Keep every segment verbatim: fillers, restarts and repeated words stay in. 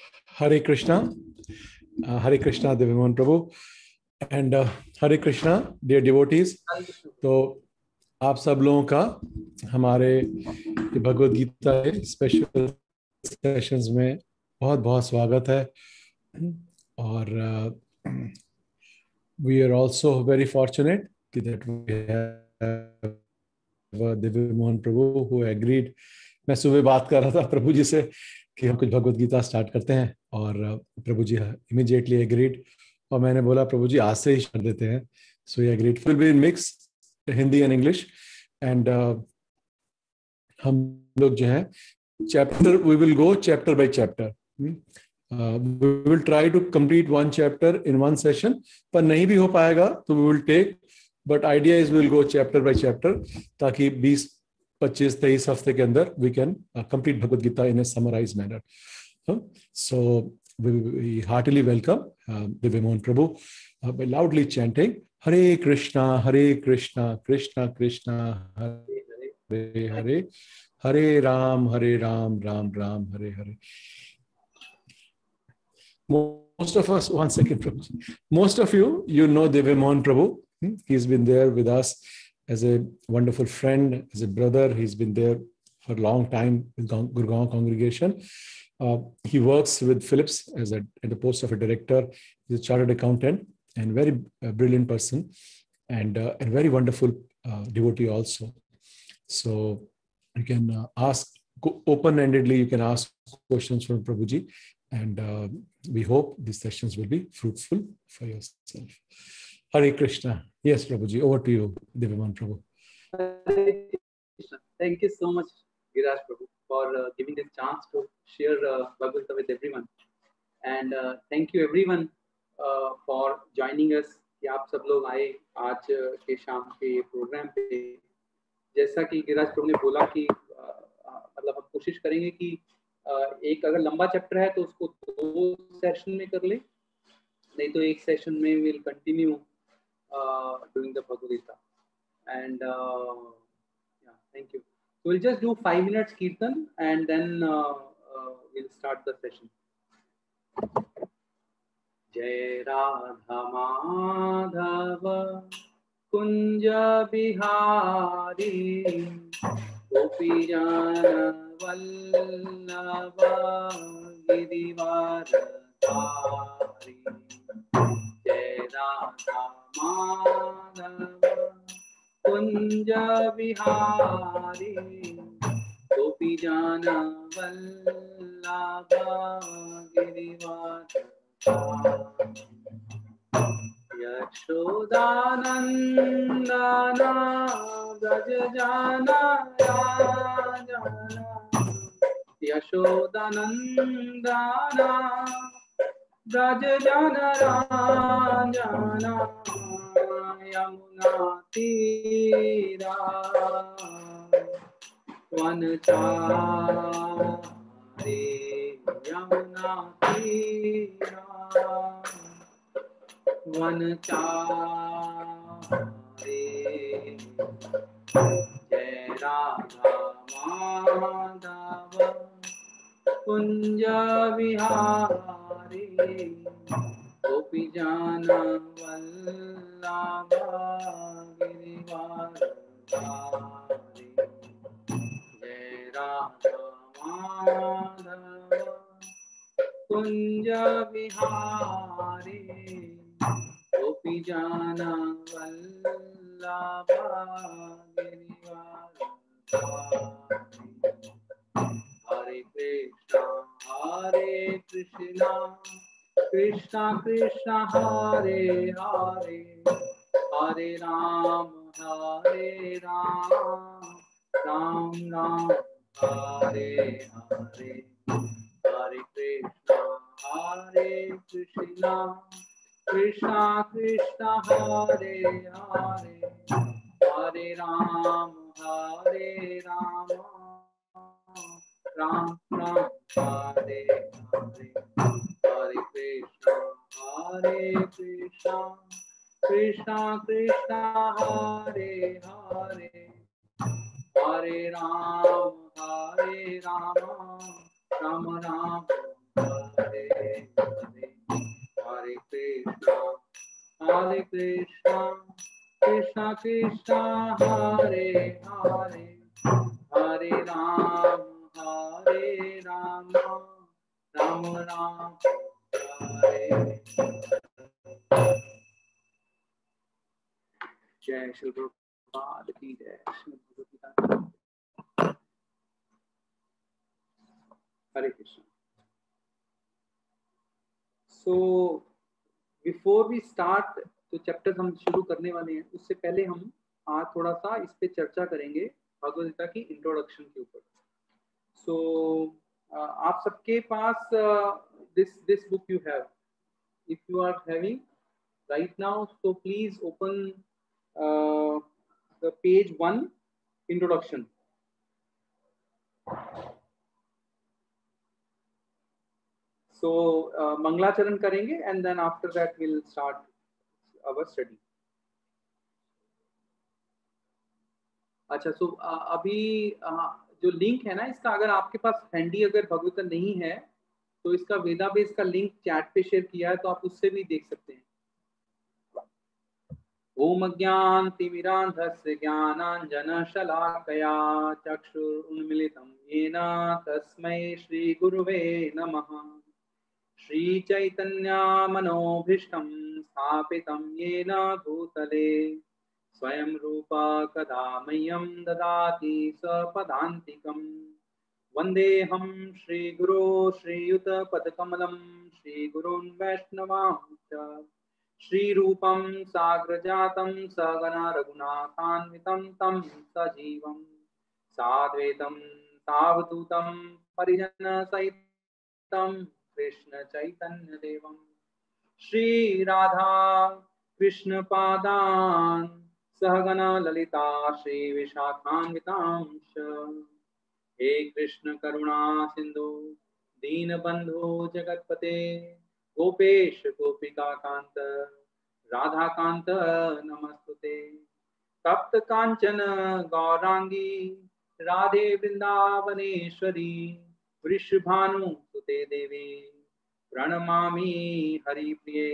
Hare Krishna, uh, Hare Krishna, Devamohan Prabhu, and uh, Hare Krishna, dear devotees. तो आप सब लोगों का हमारे भगवद गीता के स्पेशल सेशंस में बहुत बहुत स्वागत है और we are also very fortunate that we have Devamohan Prabhu who agreed. मैं सुबह बात कर रहा था प्रभु जी से कि हम कुछ भगवद गीता स्टार्ट करते हैं और प्रभु जी इमीडिएटली एग्रीड और मैंने बोला प्रभु जी आज से ही कर देते हैं. सो ये agreed. Will be in mix Hindi and English and हम लोग जो है chapter we will go chapter by chapter. We will try to complete one chapter in one session. पर नहीं भी हो पाएगा तो we will take, but idea is will go chapter by chapter ताकि बीस पच्चीस तेईस हफ्ते के अंदर we can complete Bhagavad Gita in a summarise manner. So we Hartley welcome Devamohan Prabhu uh, by loudly chanting Hare Krishna, Hare Krishna, Krishna Krishna, Hare Hare, Hare Ram, Hare Ram, Ram Ram, Hare Hare. Most of us, one second, Prabhu. Most of you, you know Devamohan Prabhu. Hmm? He's been there with us as a wonderful friend, as a brother. He's been there for a long time with Gurgaon congregation. Uh, he works with Philips as a, at the post of a director. He's a chartered accountant and very uh, brilliant person and uh, a very wonderful uh, devotee also. So you can uh, ask open-endedly, you can ask questions from Prabhuji, and uh, we hope these sessions will be fruitful for yourself. Hare Krishna. Yes, Prabhuji, over to you, Devamohan Prabhu. Hare Krishna. Thank you so much, Giraj Prabhu, for uh, giving this chance to share uh, Bhagavad Gita with everyone. And uh, thank you everyone uh, for joining us. कि आप सब लोग आए आज के शाम के programme पे. जैसा कि गिराज प्रभु ने बोला कि मतलब हम कोशिश करेंगे कि एक अगर लंबा चैप्टर है तो उसको दो सेशन में कर ले, नहीं तो एक सेशन में will continue doing the Bhagavad Gita. And या thank you. So we'll just do five minutes kirtan and then uh, uh, we'll start the session. Jai Radha Madhava Kunja Bihari Gopi Jana Vallabha Girivaradhari. Jai Radha Madhava Kunja Vihari Gopi Jana Vallabha Girivaradhari. Yashodanandana Brajajana Rajana Yashodanandana Brajajana Rajana Yamuna Tira Vanachari Yamuna Tira Vanachari. Jai Radha Madhava Kunja Vihari Gopi Jana Vallabha Girivaradhari. Jai Radha Madhava Kunja Vihari Gopi Jana Vallabha Girivaradhari. Hare Krishna, Krishna Krishna, Hare Hare, Hare Ram, Hare Ram, Ram Ram, Hare Hare. Hare Krishna, Hare Krishna, Krishna Krishna, Hare Hare, Hare Ram, Hare Ram, Ram Ram, Hare Hare. Hare Krishna, Hare Krishna, Krishna Krishna, Hare Hare, Hare Ram, Hare Ram, Ram Ram, Hare Hare Krishna, Hare Krishna, Krishna Krishna, Hare Hare, Hare Ram, Hare Rama, Rama Rama, Hare Hare. जय श्री प्रभुपाद की जय। Shrimad Bhagavad Gita. Hare Krishna. So before we start, जो chapter हम शुरू करने वाले हैं उससे पहले हम आज थोड़ा सा इस पे चर्चा करेंगे भगवद गीता की इंट्रोडक्शन के ऊपर। सो so, uh, आप सबके पास this this book you have, if you are having right now, so please open the page one, introduction. So uh, मंगलाचरण करेंगे and then after that we'll start our study. अच्छा, so uh, अभी uh, जो link है ना इसका, अगर आपके पास हैंडी अगर भगवत नहीं है तो इसका वेदाबेस का लिंक चैट पे शेयर किया है, तो आप उससे भी देख सकते हैं। ओम अज्ञानतिमिरान्धस्य ज्ञानाञ्जनशलाकया चक्षुरुन्मीलितं येन तस्मै श्रीगुरुवे नमः। श्रीचैतन्यमनोभीष्टं स्थापितं येन भूतले स्वयं रूपा कदा मह्यं ददाति स्वपदान्तिकम्। वन्देऽहं श्रीगुरो श्रीयुतपदकमलं श्रीगुरून् वैष्णवांश्च श्रीरूपं साग्रजातं सहगना रघुनाथान्वितं तं सजीवं साद्वैतं सावधूतं परिजनसहितं कृष्ण चैतन्य देवं श्री राधा कृष्ण पादान सहगना ललिता श्री विशाखान्वितांश। हे कृष्ण करुणा सिंधु दीनबंधु जगतपते गोपेश गोपिका कांत राधा कांत नमस्तुते। तप्त कांचन गौरांगी राधे वृंदावनेश्वरी वृषभानुसुते देवी प्रणमामि हरिप्रिये।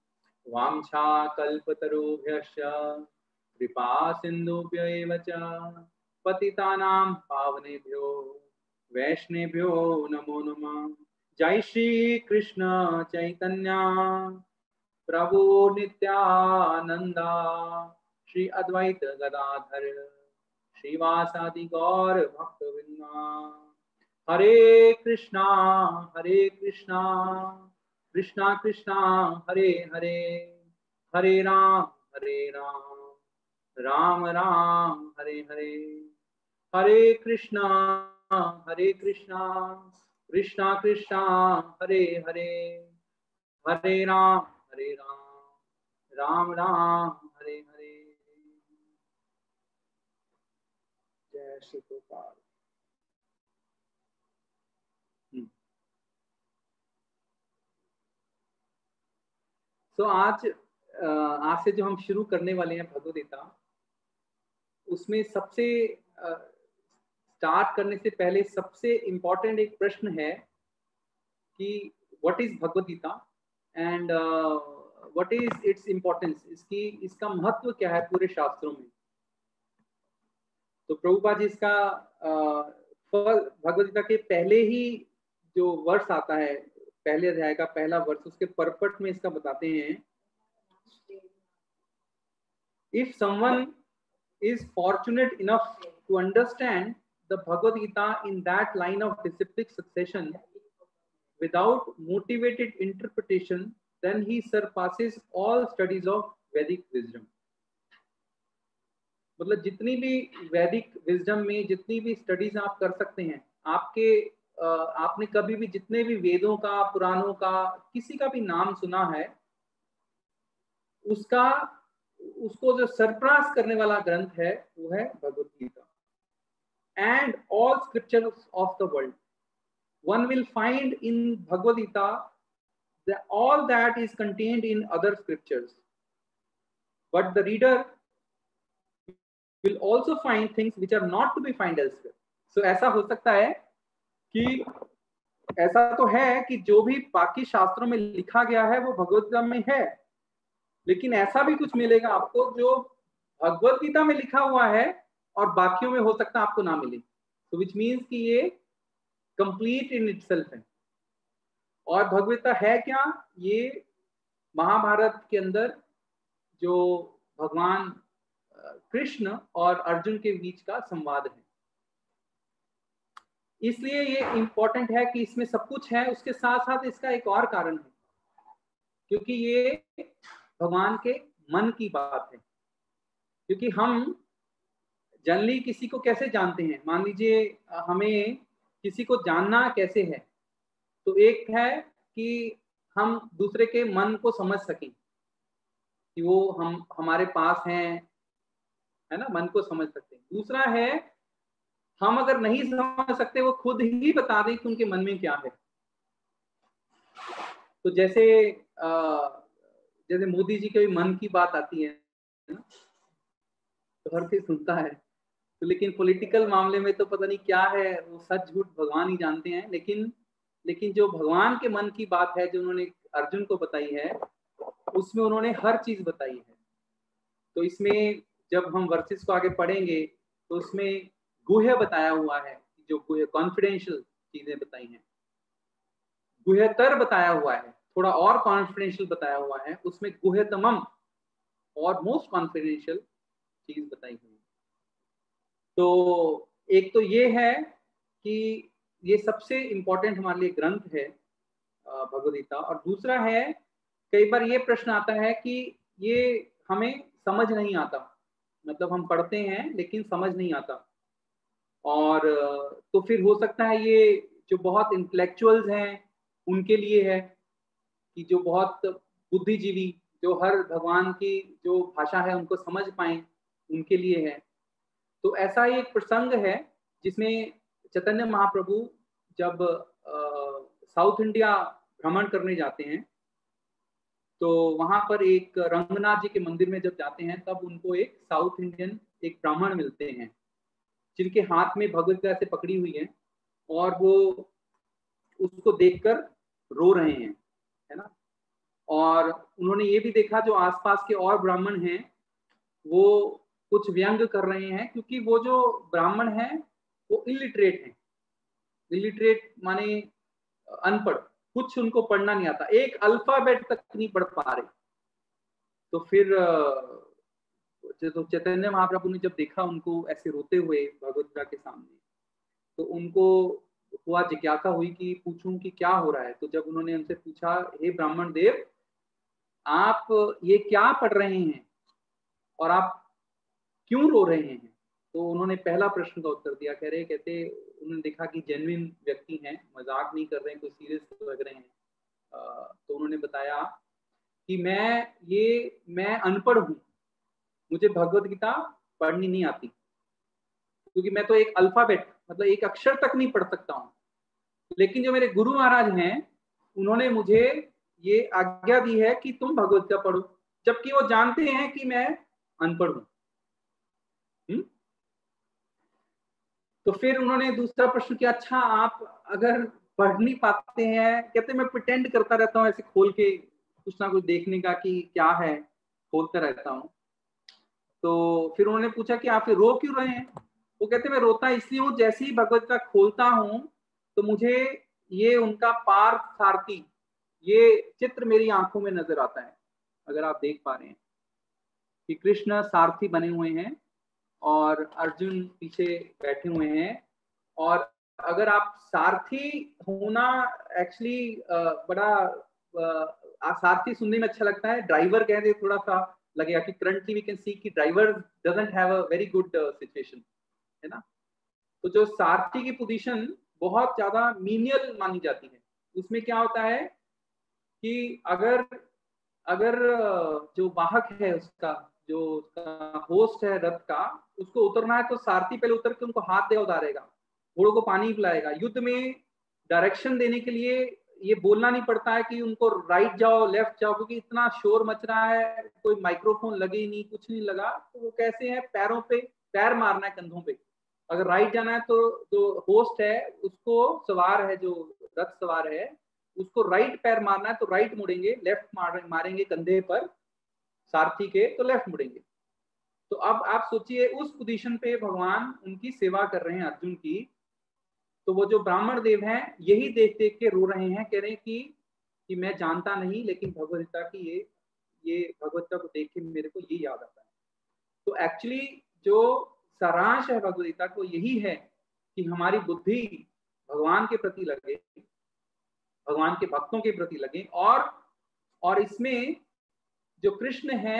वाञ्छाकल्पतरुभ्यश्च कृपा सिन्धुभ्य एव च पतितानां पावनेभ्यो वैष्णवेभ्यो नमो नमः। जय श्री कृष्ण चैतन्य प्रभु नित्यानंदा श्री अद्वैत गदाधर श्रीवासादि गौर भक्तवृंदा। हरे कृष्णा हरे कृष्णा कृष्णा कृष्णा हरे हरे, हरे राम हरे राम राम राम हरे हरे। हरे कृष्णा हरे कृष्णा कृष्णा कृष्णा हरे हरे, हरे राम हरे राम राम राम हरे हरे। जय श्री प्रभुपाद। तो so, आज आज से जो हम शुरू करने वाले हैं भगवद गीता, उसमें सबसे स्टार्ट करने से पहले सबसे इम्पोर्टेंट एक प्रश्न है कि what is Bhagavad Gita and what is its importance, इसकी इसका महत्व क्या है पूरे शास्त्रों में। तो प्रभुपाद जी इसका भगवद गीता के पहले ही जो वर्ष आता है, पहले अध्याय का पहला वर्ष, उसके परपट में इसका बताते हैं, if someone is fortunate enough to understand the Bhagavad Gita in that line of disciplic succession without motivated interpretation, then he surpasses all studies of Vedic wisdom. मतलब जितनी भी वैदिक विजडम में जितनी भी स्टडीज आप कर सकते हैं, आपके आपने कभी भी जितने भी वेदों का, पुराणों का, किसी का भी नाम सुना है, उसका उसको जो सरप्रास करने वाला ग्रंथ है वो है Bhagavad Gita. And all scriptures of the world one will find in Bhagavad Gita all that is contained in other scriptures, but the reader will also find things which are not to be found elsewhere. So ऐसा हो सकता है कि ऐसा तो है कि जो भी बाकी शास्त्रों में लिखा गया है वो भगवत गीता में है, लेकिन ऐसा भी कुछ मिलेगा आपको जो भगवत गीता में लिखा हुआ है और बाकियों में हो सकता है आपको ना मिले। तो विच मीन्स कि ये कंप्लीट इन इटसेल्फ है। और भगवत गीता है क्या? ये महाभारत के अंदर जो भगवान कृष्ण और अर्जुन के बीच का संवाद है, इसलिए ये इंपॉर्टेंट है कि इसमें सब कुछ है। उसके साथ साथ इसका एक और कारण है, क्योंकि ये भगवान के मन की बात है। क्योंकि हम जनरली किसी को कैसे जानते हैं, मान लीजिए हमें किसी को जानना कैसे है, तो एक है कि हम दूसरे के मन को समझ सकें कि वो हम हमारे पास हैं, है ना, मन को समझ सकते हैं। दूसरा है हम अगर नहीं समझ सकते वो खुद ही बता दें कि उनके मन में क्या है। तो जैसे आ, जैसे मोदी जी के मन की बात आती है ना, तो हर कोई सुनता है, तो लेकिन पॉलिटिकल मामले में तो पता नहीं क्या है, वो सच झूठ भगवान ही जानते हैं। लेकिन लेकिन जो भगवान के मन की बात है जो उन्होंने अर्जुन को बताई है, उसमें उन्होंने हर चीज बताई है। तो इसमें जब हम वर्सेस को आगे पढ़ेंगे तो उसमें गुह्य बताया हुआ है, जो गुह्य कॉन्फिडेंशियल चीजें बताई हैं, गुह्यतर बताया हुआ है, थोड़ा और कॉन्फिडेंशियल बताया हुआ है, उसमें गुह्यतमम और मोस्ट कॉन्फिडेंशियल चीज बताई हुई है। तो एक तो ये है कि ये सबसे इंपॉर्टेंट हमारे लिए ग्रंथ है भगवद गीता। और दूसरा है, कई बार ये प्रश्न आता है कि ये हमें समझ नहीं आता, मतलब हम पढ़ते हैं लेकिन समझ नहीं आता। और तो फिर हो सकता है ये जो बहुत इंटेलेक्चुअल्स हैं उनके लिए है, कि जो बहुत बुद्धिजीवी, जो हर भगवान की जो भाषा है उनको समझ पाए, उनके लिए है। तो ऐसा ही एक प्रसंग है जिसमें चैतन्य महाप्रभु जब साउथ इंडिया भ्रमण करने जाते हैं, तो वहां पर एक रंगनाथ जी के मंदिर में जब जाते हैं तब उनको एक साउथ इंडियन एक ब्राह्मण मिलते हैं जिनके हाथ में भगवद गीता से पकड़ी हुई है, और वो उसको देखकर रो रहे हैं, है ना। और उन्होंने ये भी देखा जो आसपास के और ब्राह्मण हैं वो कुछ व्यंग कर रहे हैं, क्योंकि वो जो ब्राह्मण हैं वो इलिटरेट हैं। इलिटरेट माने अनपढ़, कुछ उनको पढ़ना नहीं आता, एक अल्फाबेट तक नहीं पढ़ पा रहे। तो फिर तो चैतन्य महाप्रभु ने जब देखा उनको ऐसे रोते हुए भगवद गीता के सामने, तो उनको हुआ जिज्ञासा हुई कि पूछूं कि क्या हो रहा है। तो जब उन्होंने उनसे पूछा, हे ब्राह्मण देव, आप ये क्या पढ़ रहे हैं और आप क्यों रो रहे हैं? तो उन्होंने पहला प्रश्न का उत्तर दिया, कह रहे कहते उन्होंने देखा कि जेन्युइन व्यक्ति हैं, मजाक नहीं कर रहे हैं, कोई सीरियस लग रहे हैं। तो उन्होंने बताया कि मैं ये मैं अनपढ़ हूँ, मुझे भगवद गीता पढ़नी नहीं आती, क्योंकि मैं तो एक अल्फाबेट मतलब एक अक्षर तक नहीं पढ़ सकता हूँ। लेकिन जो मेरे गुरु महाराज हैं उन्होंने मुझे ये आज्ञा दी है कि तुम भगवद गीता पढ़ो, जबकि वो जानते हैं कि मैं अनपढ़ हूँ। तो फिर उन्होंने दूसरा प्रश्न किया, अच्छा आप अगर पढ़ नहीं पाते हैं, कहते मैं प्रिटेंड करता रहता हूँ ऐसे खोल के कुछ ना कुछ देखने का कि क्या है, खोलता रहता हूँ। तो फिर उन्होंने पूछा कि आप रो क्यों रहे हैं? वो कहते मैं रोता इसलिए हूँ, जैसे ही भगवद गीता खोलता हूँ तो मुझे ये उनका पार्थ सारथी ये चित्र मेरी आंखों में नजर आता है। अगर आप देख पा रहे हैं कि कृष्ण सारथी बने हुए हैं और अर्जुन पीछे बैठे हुए हैं। और अगर आप सारथी होना एक्चुअली बड़ा आ, सारथी सुनने में अच्छा लगता है, ड्राइवर कहते थोड़ा सा लगेगा कि करंटली वी कैन सी कि driver doesn't have a very good situation, है ना। तो जो सारथी की पोजीशन बहुत ज्यादा मीनियल मानी जाती है। उसमें क्या होता है कि अगर अगर जो वाहक है उसका जो उसका होस्ट है रथ का, उसको उतरना है तो सारथी पहले उतर के उनको हाथ दे उतारेगा, घोड़ों को पानी पिलाएगा। युद्ध में डायरेक्शन देने के लिए ये बोलना नहीं पड़ता है कि उनको राइट जाओ लेफ्ट जाओ, क्योंकि इतना शोर मच रहा है, कोई माइक्रोफोन लगे ही नहीं, कुछ नहीं लगा। तो वो कैसे है, पैरों पे पैर मारना है कंधों पे। अगर राइट जाना है तो जो होस्ट है उसको, सवार है जो रथ सवार है, उसको राइट पैर मारना है तो राइट मुड़ेंगे, लेफ्ट मार, मारेंगे कंधे पर सारथी के तो लेफ्ट मुड़ेंगे। तो अब आप सोचिए उस पोजीशन पे भगवान उनकी सेवा कर रहे हैं अर्जुन की, तो वो जो ब्राह्मण देव हैं यही देख देख के रो रहे हैं, कह रहे हैं कि कि मैं जानता नहीं, लेकिन भगवद्गीता की ये ये भगवद्गीता को देख के मेरे को ये याद आता है। तो एक्चुअली जो सारांश है भगवद्गीता को यही है कि हमारी बुद्धि भगवान के प्रति लगे, भगवान के भक्तों के प्रति लगे, और और इसमें जो कृष्ण है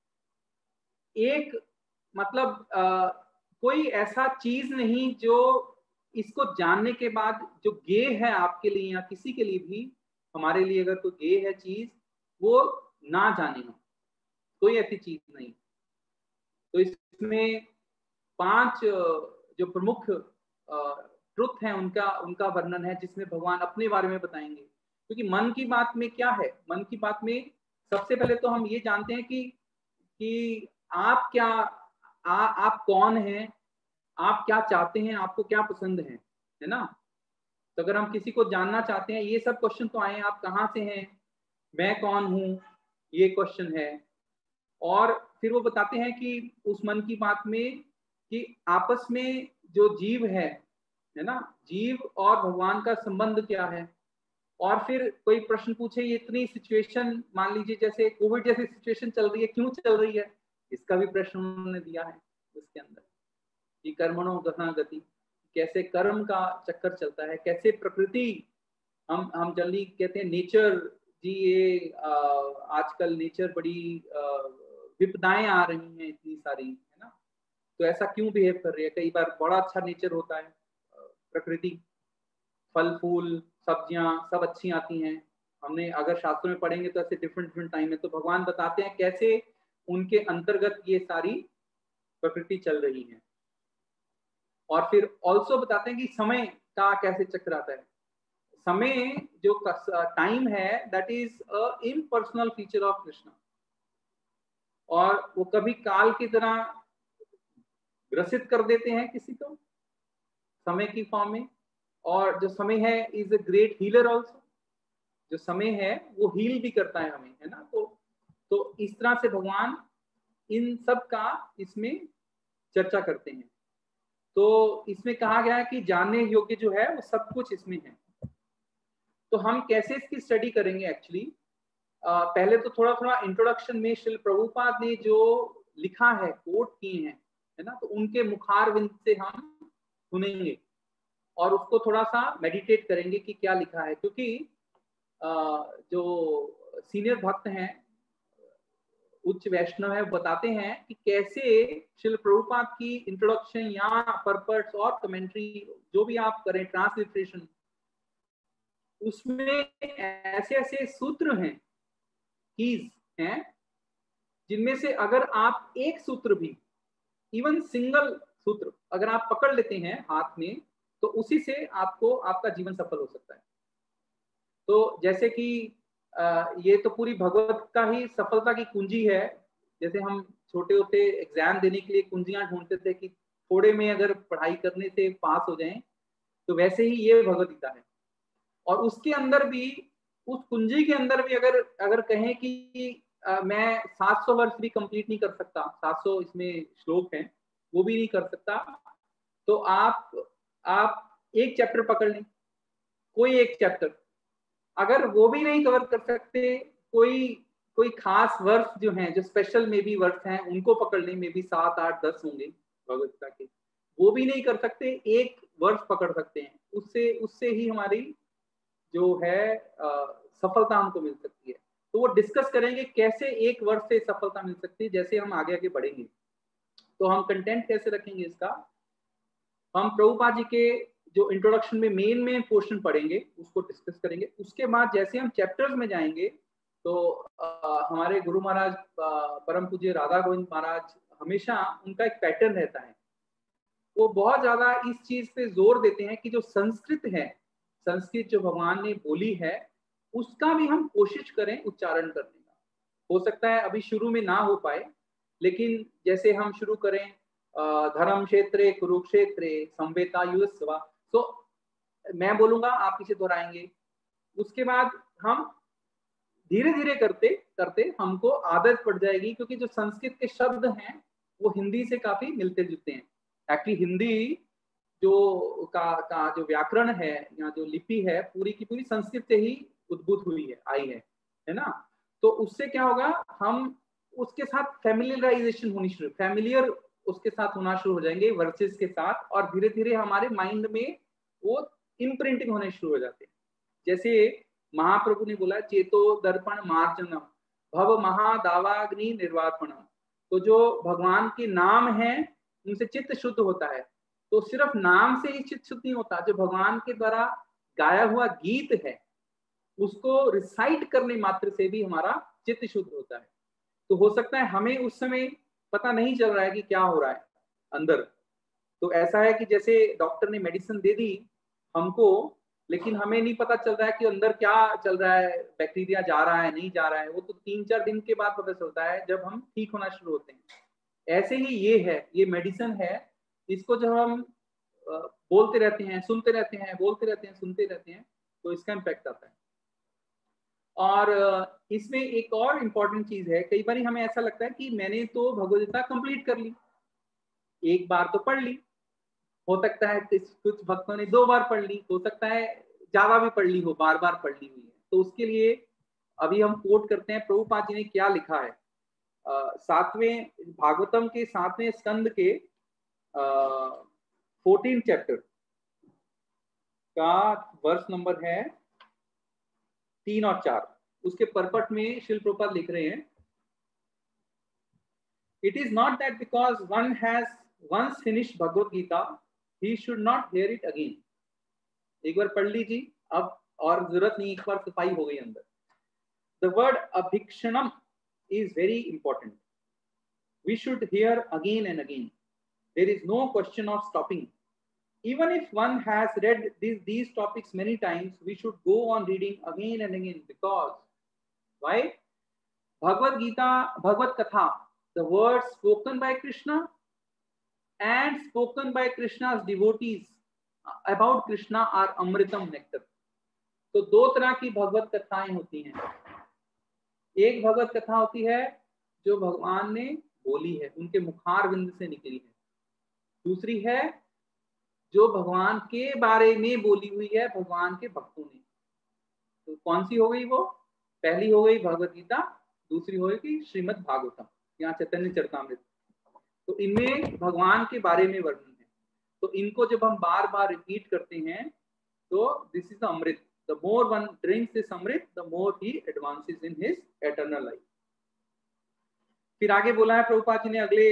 एक मतलब आ, कोई ऐसा चीज नहीं जो इसको जानने के बाद जो गे है आपके लिए या किसी के लिए भी, हमारे लिए अगर कोई गे है चीज वो ना जाने हो, कोई ऐसी चीज नहीं। तो इसमें पांच जो प्रमुख ट्रुथ हैं उनका उनका वर्णन है, जिसमें भगवान अपने बारे में बताएंगे। क्योंकि मन की बात में क्या है, मन की बात में सबसे पहले तो हम ये जानते हैं कि कि आप क्या आ, आप कौन हैं, आप क्या चाहते हैं, आपको क्या पसंद है, है ना। तो अगर हम किसी को जानना चाहते हैं, ये सब क्वेश्चन तो आए, आप कहाँ से हैं, मैं कौन हूँ, ये क्वेश्चन है। और फिर वो बताते हैं कि उस मन की बात में कि आपस में जो जीव है है ना, जीव और भगवान का संबंध क्या है। और फिर कोई प्रश्न पूछे, ये इतनी सिचुएशन मान लीजिए जैसे कोविड जैसी सिचुएशन चल रही है, क्यों चल रही है, इसका भी प्रश्न उन्होंने दिया है उसके अंदर कि कर्मणो गहना गति, कैसे कर्म का चक्कर चलता है, कैसे प्रकृति, हम हम जल्दी कहते हैं नेचर जी, ये आ, आजकल नेचर बड़ी विपदाएं आ रही हैं इतनी सारी, है ना, तो ऐसा क्यों बिहेव कर रही है। कई बार बड़ा अच्छा नेचर होता है, प्रकृति, फल फूल सब्जियां सब अच्छी आती हैं, हमने अगर शास्त्रों में पढ़ेंगे तो ऐसे डिफरेंट डिफरेंट टाइम में, तो भगवान बताते हैं कैसे उनके अंतर्गत ये सारी प्रकृति चल रही है। और फिर ऑल्सो बताते हैं कि समय का कैसे चक्र आता है। समय जो टाइम है that is a impersonal feature of Krishna, और वो कभी काल की तरह ग्रसित कर देते हैं किसी को समय की फॉर्म में, और जो समय है is a great healer also, जो समय है वो हील भी करता है हमें, है ना। तो तो इस तरह से भगवान इन सब का इसमें चर्चा करते हैं। तो इसमें कहा गया है कि जानने योग्य जो है वो सब कुछ इसमें है। तो हम कैसे इसकी स्टडी करेंगे एक्चुअली, पहले तो थोड़ा थोड़ा इंट्रोडक्शन में श्रील प्रभुपाद ने जो लिखा है, कोट किए हैं, है ना, तो उनके मुखारविंद से हम सुनेंगे और उसको थोड़ा सा मेडिटेट करेंगे कि क्या लिखा है। क्योंकि जो सीनियर भक्त हैं, उच्च वैष्णव है, बताते हैं कि कैसे श्रील प्रभुपाद की इंट्रोडक्शन या पर्पस और कमेंट्री जो भी आप करें, ट्रांसलिटरेशन, उसमें ऐसे ऐसे सूत्र हैं, कीज हैं, जिनमें से अगर आप एक सूत्र भी, इवन सिंगल सूत्र अगर आप पकड़ लेते हैं हाथ में, तो उसी से आपको आपका जीवन सफल हो सकता है। तो जैसे कि ये तो पूरी भगवत का ही सफलता की कुंजी है। जैसे हम छोटे होते एग्जाम देने के लिए कुंजियां ढूंढते थे कि थोड़े में अगर पढ़ाई करने से पास हो जाएं, तो वैसे ही ये भगवत गीता है। और उसके अंदर भी, उस कुंजी के अंदर भी अगर अगर कहें कि आ, मैं सात सौ वर्ष भी कंप्लीट नहीं कर सकता, सात सौ इसमें श्लोक हैं, वो भी नहीं कर सकता, तो आप आप एक चैप्टर पकड़ लें, कोई एक चैप्टर, अगर वो भी नहीं कवर कर सकते, कोई कोई खास वर्ष जो हैं, जो स्पेशल में भी वर्ष हैं, उनको पकड़ लें, में भी सात आठ दस होंगे भगवद्गीता के, वो भी नहीं कर सकते, एक वर्ष पकड़ सकते हैं, उससे उससे ही हमारी जो है आ, सफलता हमको मिल सकती है। तो वो डिस्कस करेंगे कैसे एक वर्ष से सफलता मिल सकती है। जैसे हम आगे आगे बढ़ेंगे तो हम कंटेंट कैसे रखेंगे इसका, हम प्रभुपाद जी के जो इंट्रोडक्शन में मेन में पोर्शन पढ़ेंगे उसको डिस्कस करेंगे। उसके बाद जैसे हम चैप्टर्स में जाएंगे तो आ, हमारे गुरु महाराज परम पूज्य राधा गोविंद महाराज, हमेशा उनका एक पैटर्न रहता है, वो बहुत ज्यादा इस चीज पे जोर देते हैं कि जो संस्कृत है, संस्कृत जो भगवान ने बोली है, उसका भी हम कोशिश करें उच्चारण करने का। हो सकता है अभी शुरू में ना हो पाए, लेकिन जैसे हम शुरू करें धर्म क्षेत्रे कुरुक्षेत्रे संवेता युस्वा, तो मैं बोलूंगा, आप पीछे दोहराएंगे। उसके बाद हम धीरे धीरे करते करते हमको आदत पड़ जाएगी, क्योंकि जो संस्कृत के शब्द हैं वो हिंदी से काफी मिलते जुलते हैं। एक्चुअली हिंदी जो का, का जो व्याकरण है या जो लिपि है पूरी की पूरी संस्कृत से ही उद्भूत हुई है, आई है, है ना। तो उससे क्या होगा, हम उसके साथ फैमिलियराइजेशन होनी शुरू, फैमिलियर उसके साथ होना शुरू हो जाएंगे वर्सेस के साथ, और धीरे धीरे हमारे माइंड में वो इम्प्रिंटिंग होने शुरू हो जाते हैं। जैसे महाप्रभु ने बोला, चेतो दर्पण मार्जनम भव महादावाग्नि निर्वापणम। तो जो भगवान के नाम है उनसे चित्त शुद्ध होता है। तो सिर्फ नाम से ही चित्त शुद्ध नहीं होता, जो भगवान के द्वारा गाया हुआ गीत है उसको रिसाइट करने मात्र से भी हमारा चित्त शुद्ध होता है। तो हो सकता है हमें उस समय पता नहीं चल रहा है कि क्या हो रहा है अंदर। तो ऐसा है कि जैसे डॉक्टर ने मेडिसिन दे दी हमको, लेकिन हमें नहीं पता चल रहा है कि अंदर क्या चल रहा है, बैक्टीरिया जा रहा है नहीं जा रहा है, वो तो तीन चार दिन के बाद पता चलता है जब हम ठीक होना शुरू होते हैं। ऐसे ही ये है, ये मेडिसिन है, इसको जब हम बोलते रहते हैं, सुनते रहते हैं, बोलते रहते हैं, सुनते रहते हैं, तो इसका इम्पैक्ट आता है। और इसमें एक और इम्पॉर्टेंट चीज है, कई बार हमें ऐसा लगता है कि मैंने तो भगवद्गीता कंप्लीट कर ली, एक बार तो पढ़ ली, हो सकता है कुछ भक्तों ने दो बार पढ़ ली, हो सकता है ज्यादा भी पढ़ ली हो, बार बार पढ़ ली हुई है। तो उसके लिए अभी हम कोट करते हैं प्रभुपाद जी ने क्या लिखा है। सातवें भागवतम के सातवें स्कंद के फोर्टीन चैप्टर का वर्ष नंबर है तीन और चार। उसके परपट में श्रील प्रभुपाद लिख रहे हैं, it is not that because one has once finished Bhagavad Gita he should not hear it again। एक बार पढ़ लीजिए अब, और जरूरत नहीं, एक बार सफाई हो गई अंदर। The word abhikshanam is very important. We should hear again and again. There is no question of stopping. Even if one has read these, these topics many times, we should go on reading again and again, because why? Bhagavad Gita, Bhagavad Katha, the words spoken by Krishna and spoken by Krishna's devotees about Krishna are amritam nectar। तो दो तरह की भगवत कथाएं होती हैं। एक भगवत कथा होती है जो भगवान ने बोली है, उनके मुखार बिंद से निकली है। दूसरी है जो भगवान के बारे में बोली हुई है भगवान के भक्तों ने। तो कौन सी हो गई वो? पहली हो गई भगवत गीता, दूसरी हो गई श्रीमद् भागवतम या चैतन्य चरितामृत। तो इनमें भगवान के बारे में वर्णन है। तो इनको जब हम बार बार रिपीट करते हैं तो this is the amrit. The more one drinks this amrit, the more he advances in his eternal life. फिर आगे बोला है प्रभुपाद जी ने अगले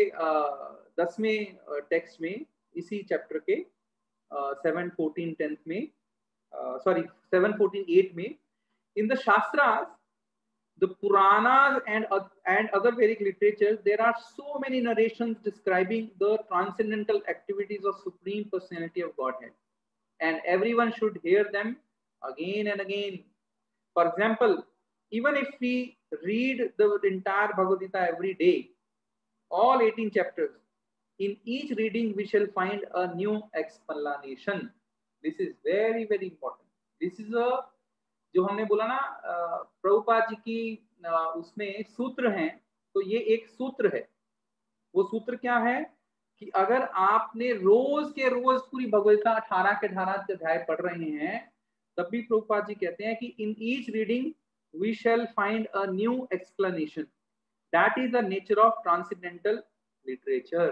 दसवें टेक्स्ट में, इसी चैप्टर के सेवन फोर्टीन टेंथ में, सॉरी सेवन फोर्टीन एट में, in the shastras, the Puranas and, uh, and other Vedic literatures, there are so many narrations describing the transcendental activities of Supreme Personality of Godhead, and everyone should hear them again and again. For example, even if we read the entire Bhagavad Gita every day, all eighteen chapters, in each reading we shall find a new explanation. This is very very important. This is a, जो हमने बोला ना प्रभुपाद जी की उसमें सूत्र हैं, तो ये एक सूत्र है। वो सूत्र क्या है कि अगर आपने रोज के रोज पूरी भगवद्गीता अठारह के अठारह अध्याय पढ़ रहे हैं, तब भी प्रभुपाद जी कहते हैं कि in each reading we shall find a new explanation. That is the nature of transcendental literature.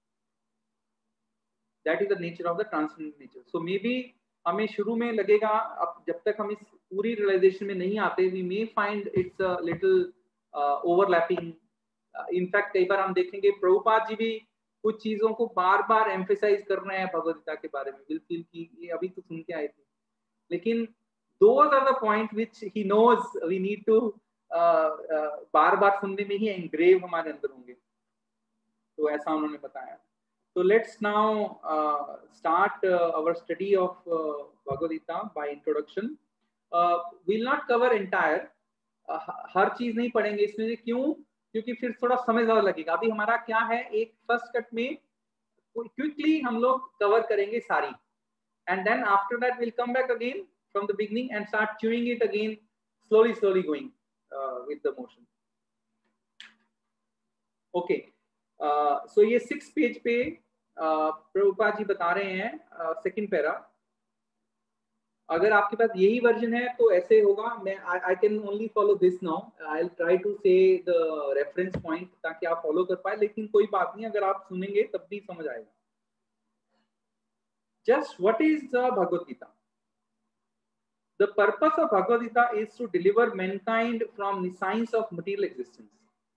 That is the nature of the transcendental nature. So maybe हमें शुरू में लगेगा, अब जब तक हम इस पूरी रियलाइजेशन में नहीं आते, we may find it's a little overlapping. In fact कई बार हम देखेंगे प्रभुपाद जी भी कुछ चीजों को बार बार एम्फेसाइज कर रहे हैं भगवद्गीता के बारे में, बिल्कुल कि ये अभी तो सुन के आए थे, लेकिन those are the point which he knows we need to बार बार सुनने में ही एंग्रेव हमारे अंदर होंगे। तो ऐसा उन्होंने बताया। So let's now uh, start uh, our study of uh, Bhagavad Gita by introduction. Uh, we'll not cover entire, uh, हर चीज नहीं पढ़ेंगे इसमें। क्यों? क्योंकि फिर थोड़ा समय ज्यादा लगेगा। अभी हमारा क्या है, एक फर्स्ट कट में क्विकली हम लोग कवर करेंगे सारी, and then after that we'll come back again from the beginning and start chewing it again, slowly slowly going uh, with the motion. Okay, so ये सिक्स पेज पे uh, Prabhupada ji बता रहे हैं सेकंड uh, पैरा. अगर आपके पास यही version है तो ऐसे होगा. मैं I can only follow this now. I will try to say the reference point ताकि आप फॉलो कर पाए, लेकिन कोई बात नहीं, अगर आप सुनेंगे तब भी समझ आएगा. Just what is the Bhagavad Gita? The purpose of Bhagavad Gita is to deliver mankind from the science of material existence.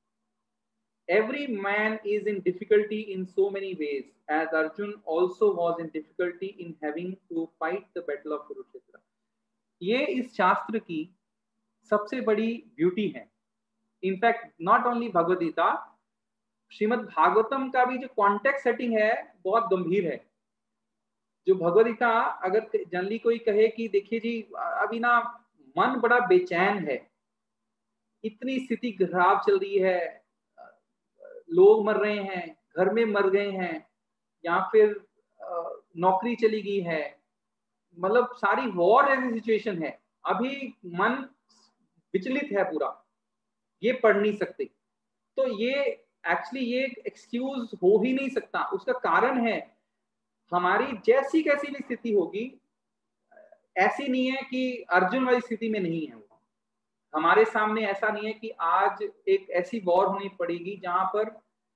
Every man is in difficulty in so many ways, as Arjun also was in difficulty in having to fight the battle of Kurukshetra. ये इस शास्त्र की सबसे बड़ी beauty है. In fact not only Bhagavad Gita, Shrimad Bhagavatam का भी जो कॉन्टेक्स्ट सेटिंग है बहुत गंभीर है. जो भगवद गीता, अगर जनरली कोई कहे कि देखिए जी अभी ना मन बड़ा बेचैन है, इतनी स्थिति खराब चल रही है, लोग मर रहे हैं, घर में मर गए हैं, या फिर नौकरी चली गई है, मतलब सारी वॉर जैसी सिचुएशन है, अभी मन विचलित है पूरा, ये पढ़ नहीं सकते. तो ये एक्चुअली ये एक्सक्यूज हो ही नहीं सकता. उसका कारण है हमारी जैसी कैसी भी स्थिति होगी, ऐसी नहीं है कि अर्जुन वाली स्थिति में नहीं है वो. हमारे सामने ऐसा नहीं है कि आज एक ऐसी वॉर होनी पड़ेगी जहां पर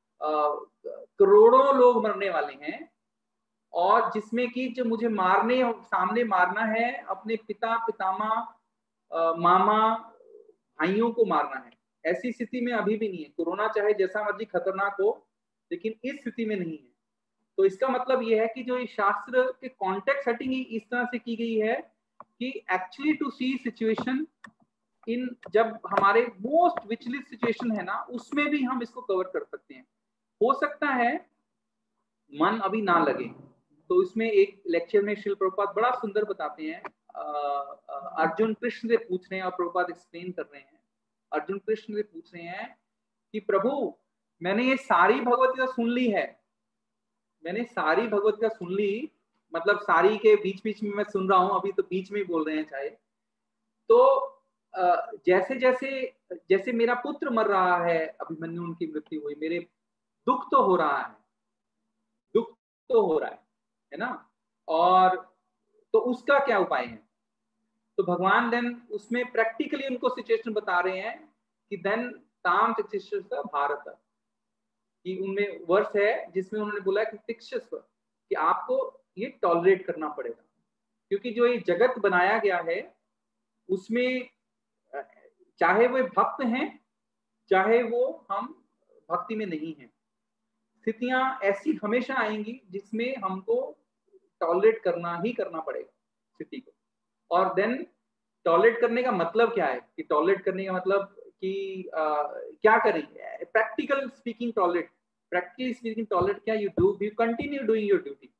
करोड़ों लोग मरने वाले हैं, और जिसमें कि जो मुझे मारने सामने मारना है अपने पिता पितामह मामा भाइयों को मारना है. ऐसी स्थिति में अभी भी नहीं है. कोरोना चाहे जैसा मर्जी खतरनाक हो, लेकिन इस स्थिति में नहीं है. तो इसका मतलब यह है कि जो इस शास्त्र के कॉन्टेक्स्ट सेटिंग इस तरह से की गई है कि actually to see situation in, जब हमारे मोस्ट विचलित सिचुएशन है ना, उसमें भी हम इसको कवर कर सकते हैं. हो सकता है मन अभी ना लगे, तो इसमें एक लेक्चर में श्रील प्रभुपाद बड़ा सुंदर बताते हैं. अर्जुन कृष्ण से पूछ रहे हैं और प्रभुपाद एक्सप्लेन कर रहे हैं. अर्जुन कृष्ण से पूछ रहे हैं कि प्रभु मैंने ये सारी भगवत गीता सुन ली है, मैंने सारी भगवत गीता सुन ली, मतलब सारी के बीच बीच में मैं सुन रहा हूं, अभी तो बीच में ही बोल रहे हैं चाहे. तो जैसे जैसे जैसे मेरा पुत्र मर रहा है, अभिमन्यु उनकी मृत्यु हुई, मेरे दुख तो हो रहा है, दुख तो हो रहा है है ना, और तो उसका क्या उपाय है? तो भगवान देन उसमें प्रैक्टिकली उनको सिचुएशन बता रहे हैं कि देन ताम तिक्षस्व भारत, कि उनमें वर्ष है जिसमें उन्होंने बोला कि तिक्षस्व, कि आपको ये टॉलरेट करना पड़ेगा, क्योंकि जो ये जगत बनाया गया है उसमें चाहे वो भक्त हैं चाहे वो हम भक्ति में नहीं हैं, स्थितियां ऐसी हमेशा आएंगी जिसमें हमको टॉलरेट करना ही करना पड़ेगा स्थिति को. और देन टॉलरेट करने का मतलब क्या है? कि टॉलरेट करने का मतलब कि आ, क्या करेंगे? Practical speaking tolerate, practically speaking tolerate क्या? You do you continue doing your duty.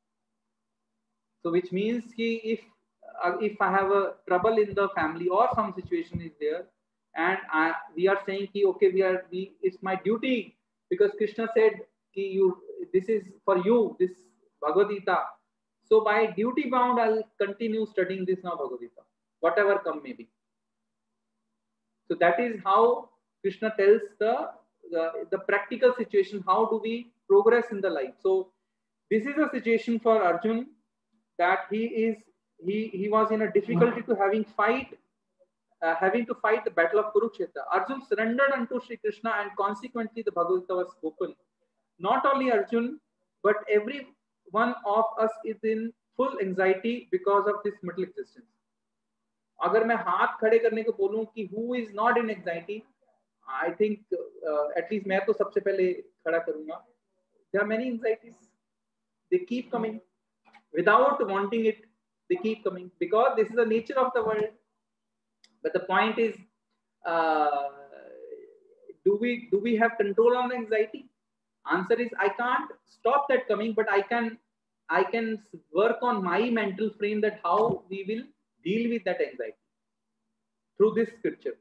So which means कि if Uh, if I have a trouble in the family or some situation is there, and I, we are saying ki, okay, we are we it's my duty, because Krishna said ki you, this is for you, this Bhagavad Gita, so by duty bound I'll continue studying this now Bhagavad Gita, whatever come may be. So that is how Krishna tells the the, the practical situation, how do we progress in the life. So this is a situation for Arjun, that he is He, he was in a difficulty to having fight, uh, having to fight the battle of Kurukshetra. Arjun surrendered unto Shri Krishna, and consequently the Bhagavad Gita was spoken. Not only Arjun, but every one of us is in full anxiety because of this middle existence. अगर मैं हाथ खड़े करने को बोलूं कि who is not in anxiety, I think uh, at least मैं तो सबसे पहले खड़ा करूंगा. There are many anxieties. They keep coming without wanting it. They keep coming because this is the nature of the world. But the point is, uh, do we do we have control on the anxiety? Answer is, I can't stop that coming, but I can I can work on my mental frame, that how we will deal with that anxiety through this scripture.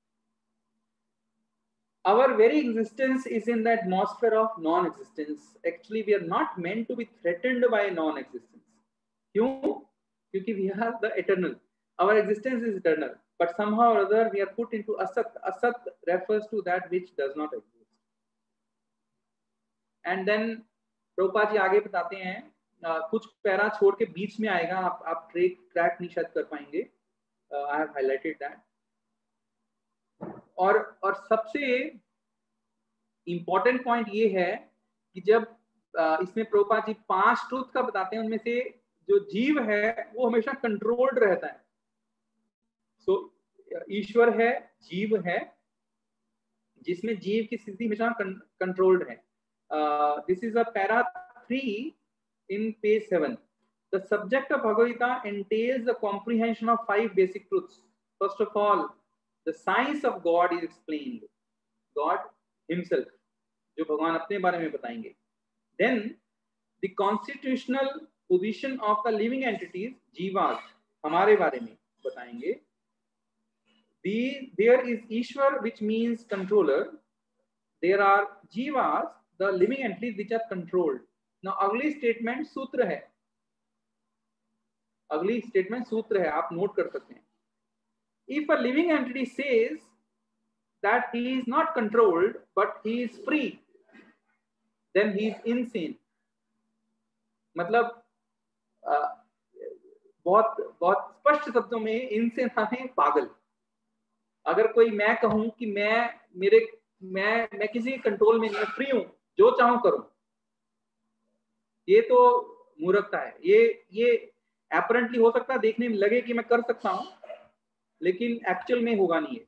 Our very existence is in the atmosphere of non-existence. Actually, we are not meant to be threatened by non-existence. क्यों? क्योंकि we are the eternal, our existence is eternal, but somehow or other we are put into asat. Asat refers to that which does not exist. And then Prabhupada ji आगे बताते हैं, uh, कुछ para छोड़ के बीच में आएगा, आप आप ट्रैक ट्रैक नहीं शायद कर पाएंगे, आई हैव हाईलाइटेड दैट। और और सबसे इंपॉर्टेंट पॉइंट ये है कि जब uh, इसमें प्रभुपाद जी पांच ट्रुथ का बताते हैं, उनमें से जो जीव है वो हमेशा कंट्रोल्ड रहता है। सो so, ईश्वर है, जीव है, जिसमें जीव की स्थिति हमेशा कंट्रोल्ड है। This is a para three in page seven. The subject of Bhagavad Gita entails the comprehension of five basic truths. First of all, the science of God is explained. God himself, जो भगवान अपने बारे में बताएंगे। Then the constitutional position of the living entities, जीवास, हमारे बारे में बताएंगे। The, there is Ishwar, which means controller. There are Jivas, the living entities which are controlled. Now, अगली statement सूत्र है, अगली statement सूत्र है, आप नोट कर सकते हैं। If a living entity says that he is not controlled but he is free, then he is insane. मतलब आ, बहुत बहुत स्पष्ट शब्दों में इनसेन है पागल। अगर कोई मैं कहूं कि मैं मेरे मैं मैं किसी कंट्रोल में नहीं, फ्री हूं, जो चाहूं करूं, ये तो मूर्खता है। ये ये अपरेंटली हो सकता है, देखने में लगे कि मैं कर सकता हूं, लेकिन एक्चुअल में होगा नहीं है।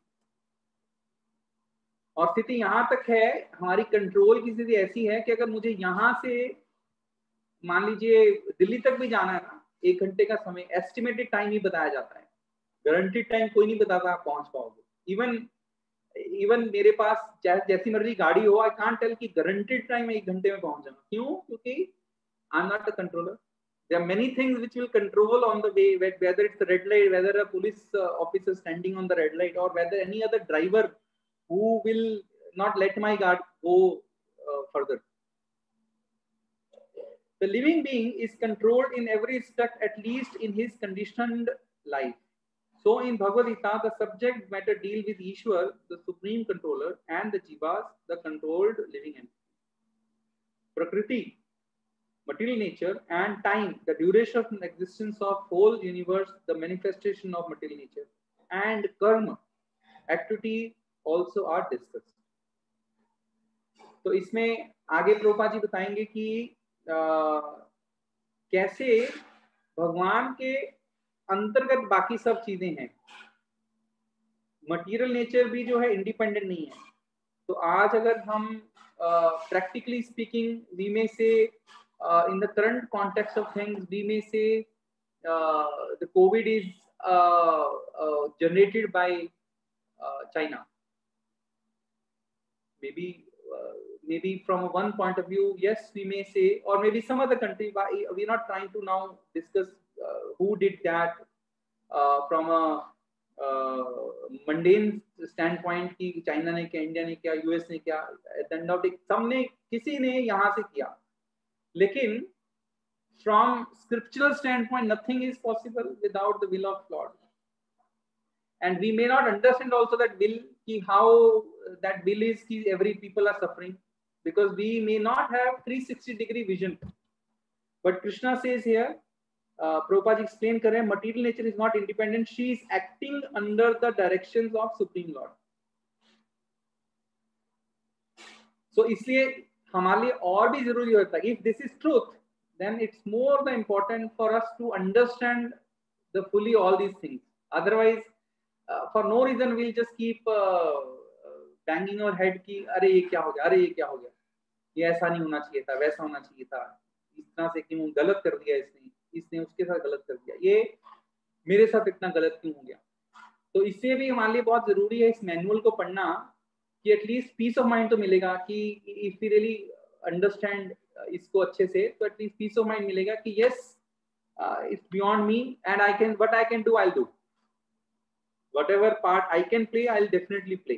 और स्थिति यहां तक है, हमारी कंट्रोल की स्थिति ऐसी है कि अगर मुझे यहां से मान लीजिए दिल्ली तक भी जाना है ना, एक घंटे का समय एस्टिमेटेड टाइम ही बताया जाता है, गारंटीड टाइम कोई नहीं बताता आप पहुंच पाओगे। इवन इवन मेरे पास जैसी मर्जी गाड़ी हो, आई कांट टेल कि गारंटीड टाइम में एक घंटे में पहुंच जाऊंगा। क्यों? क्योंकि I am not a controller. There are many things which will control on the way, whether it's a red light, whether a police uh, officer standing on the red light, or whether any other driver who will not let my car go uh, further. The living being is controlled in every respect, at least in his conditioned life. So in Bhagavad Gita, the subject matter deal with Ishwar, the supreme controller, and the Jivas, the controlled living entity. Prakriti, material nature, and time, the duration of existence of whole universe, the manifestation of material nature, and karma, activity also are discussed. तो इसमें आगे प्रभुपाद जी बताएंगे कि आ, कैसे भगवान के अंतर्गत बाकी सब चीजें हैं। मटेरियल नेचर भी जो है इंडिपेंडेंट नहीं है। तो आज अगर हम प्रैक्टिकली स्पीकिंग वी में से Uh, in the current context of things, we may say uh, the COVID is uh, uh, generated by uh, China. Maybe, uh, maybe from one point of view, yes, we may say, or maybe some other country. We're not trying to now discuss uh, who did that uh, from a uh, mundane standpoint कि China ने क्या, India ने क्या, US ने क्या, दंडौटिक सबने किसी ने यहाँ से किया। लेकिन from scriptural standpoint, nothing is possible without the will of Lord. And we may not understand also that will, ki how that will is ki every people are suffering, because we may not have three sixty degree vision. But Krishna says here, uh, Prabhupada explain kar rahe, material nature is not independent. She is acting under the directions of Supreme Lord. So इसलिए हमारे लिए और भी जरूरी होता है, if this is truth, then it's more the important for us to understand the fully all these things. Otherwise, uh, for no reason we'll just keep uh, banging our head कि अरे ये क्या हो गया, अरे ये क्या हो गया, ये ऐसा नहीं होना चाहिए था, वैसा होना चाहिए था, इस तरह से क्यों गलत कर दिया इसने, इसने उसके साथ गलत कर दिया, ये मेरे साथ इतना गलत क्यों हो गया। तो इससे भी हमारे लिए बहुत जरूरी है इस मैनुअल को पढ़ना कि एटलीस्ट पीस ऑफ माइंड तो मिलेगा कि इफ यू रियली अंडरस्टैंड इसको अच्छे से, तो एटलीस्ट पीस ऑफ माइंड मिलेगा कि yes it's beyond me and I can, what I can do I will do, whatever part I can play I will definitely play.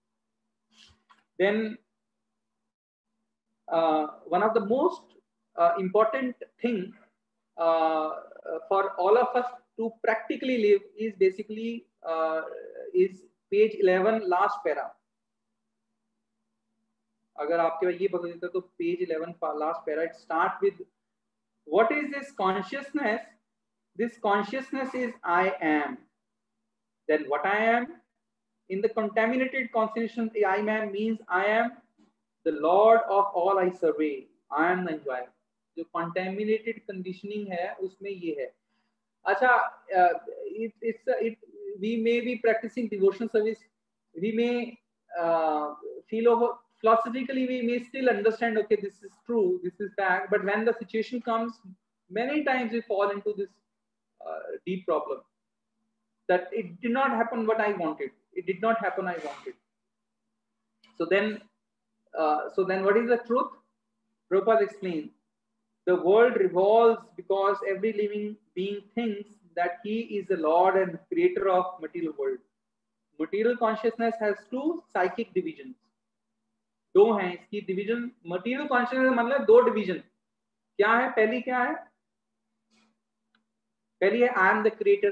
Then one of the most important thing uh, for all of us to practically live is basically uh, is page eleven last para. अगर आपके पास ये भगवद गीता तो page eleven last para, it start with what is this consciousness? This consciousness is I am. Then what I am? In the contaminated constitution, I am means I am the Lord of all I survey. I am the enjoyer. जो contaminated conditioning है उसमें ये है. अच्छा, uh, it, it's a, it we may be practicing devotional service. We may uh, feel over philosophically. We may still understand. Okay, this is true. This is fact. But when the situation comes, many times we fall into this uh, deep problem. That it did not happen what I wanted. It did not happen I wanted. So then, uh, so then, what is the truth? Prabhupada explains. The world revolves because every living being thinks that he is the Lord and creator of material world. Material consciousness has two psychic divisions. दो हैं इसकी division. Material consciousness मतलब दो division. क्या है? पहली क्या है? पहली है I am the creator.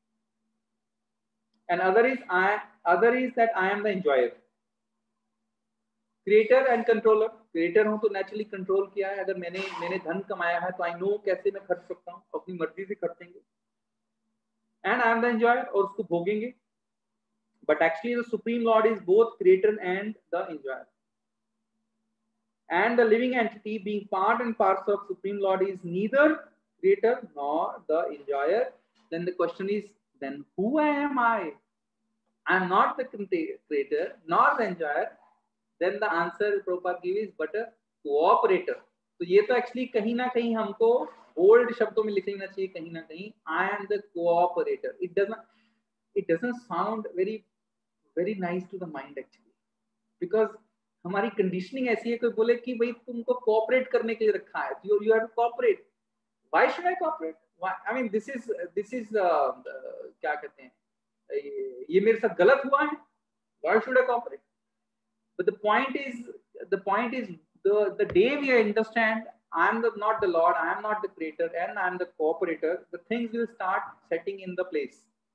And other is I. Other is that I am the enjoyer. Creator and controller. Creator हूं तो नेचुरली कंट्रोल किया है. अगर मैंने मैंने धन कमाया है तो आई नो कैसे मैं खर्च सकता हूं, अपनी मर्जी से खर्चेंगे. And I am the enjoyer, और उसको भोगेंगे. But actually the supreme lord is both creator and the enjoyer. And the living entity being part and parts of supreme lord is neither creator nor the enjoyer. Then the question is, then who am I? I am not the creator nor the enjoyer. Then the answer Prabhupada gives is but a cooperator. तो ये तो actually कहीं ना कहीं हमको bold शब्दों में लिख लेना चाहिए कहीं ना कहीं. I am the cooperator. It doesn't it doesn't sound very very nice to the mind actually, because हमारी कंडीशनिंग ऐसी है. कोई बोले कि भाई तुमको कोऑपरेट करने के लिए रखा है, you you have to cooperate. Why should I cooperate? Why? I mean this is this is uh, uh, क्या कहते हैं, ये मेरे साथ गलत हुआ है. Why should I cooperate? But the point is, the point is the, the day we understand I am the, not the Lord, I am not the creator, and I am the cooperator, the things will start setting in the place.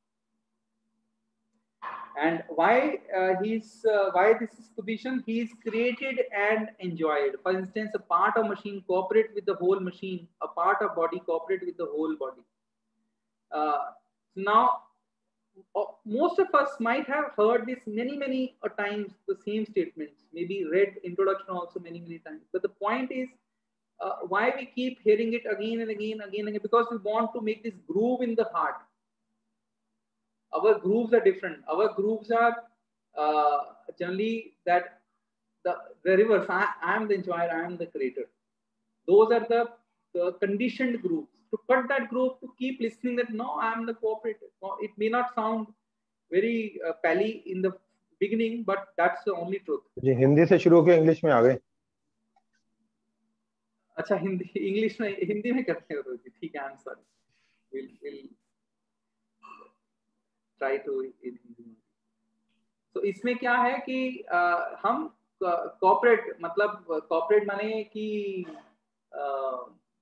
And why uh, he's uh, why this is position? He is created and enjoyed. For instance, a part of machine cooperate with the whole machine, a part of body cooperate with the whole body. Uh, now. Most of us might have heard this many many a times, the same statements, maybe read introduction also many many times. But the point is, uh, why we keep hearing it again and again again and again? Because we want to make this groove in the heart. Our grooves are different. Our grooves are uh, generally that the, the reverse. I, I am the enjoyer, I am the creator. Those are the, the conditioned grooves. To cut that groove, to keep listening that no, I am the cooperator. It may not sound very uh, pally in the beginning, but that's the only truth. जी हिंदी से शुरू होकर English में आ गए. अच्छा, Hindi English में हिंदी में करते हैं तो ठीक है. I am sorry, will will try to in Hindi. तो इसमें क्या है कि uh, हम कॉर्पोरेट मतलब कॉर्पोरेट माने कि uh,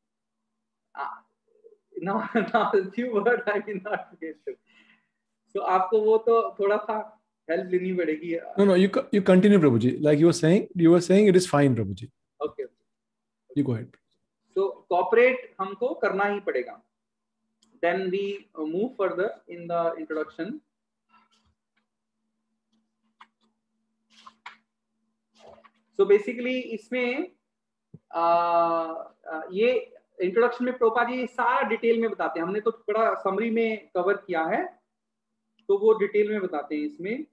now now a few words I will not get to. So आपको वो तो थोड़ा सा हेल्प लेनी पड़ेगी. No no, you you continue Prabhuji. Like you were saying, you were saying it is fine Prabhuji. Okay. You go ahead. So cooperate हमको करना ही पड़ेगा. Then we move further in the introduction. So basically इसमें uh, uh, ये introduction में प्रोपा जी सारा detail में बताते हैं. हमने तो थोड़ा समरी में कवर किया है, तो वो डिटेल में बताते हैं इसमें.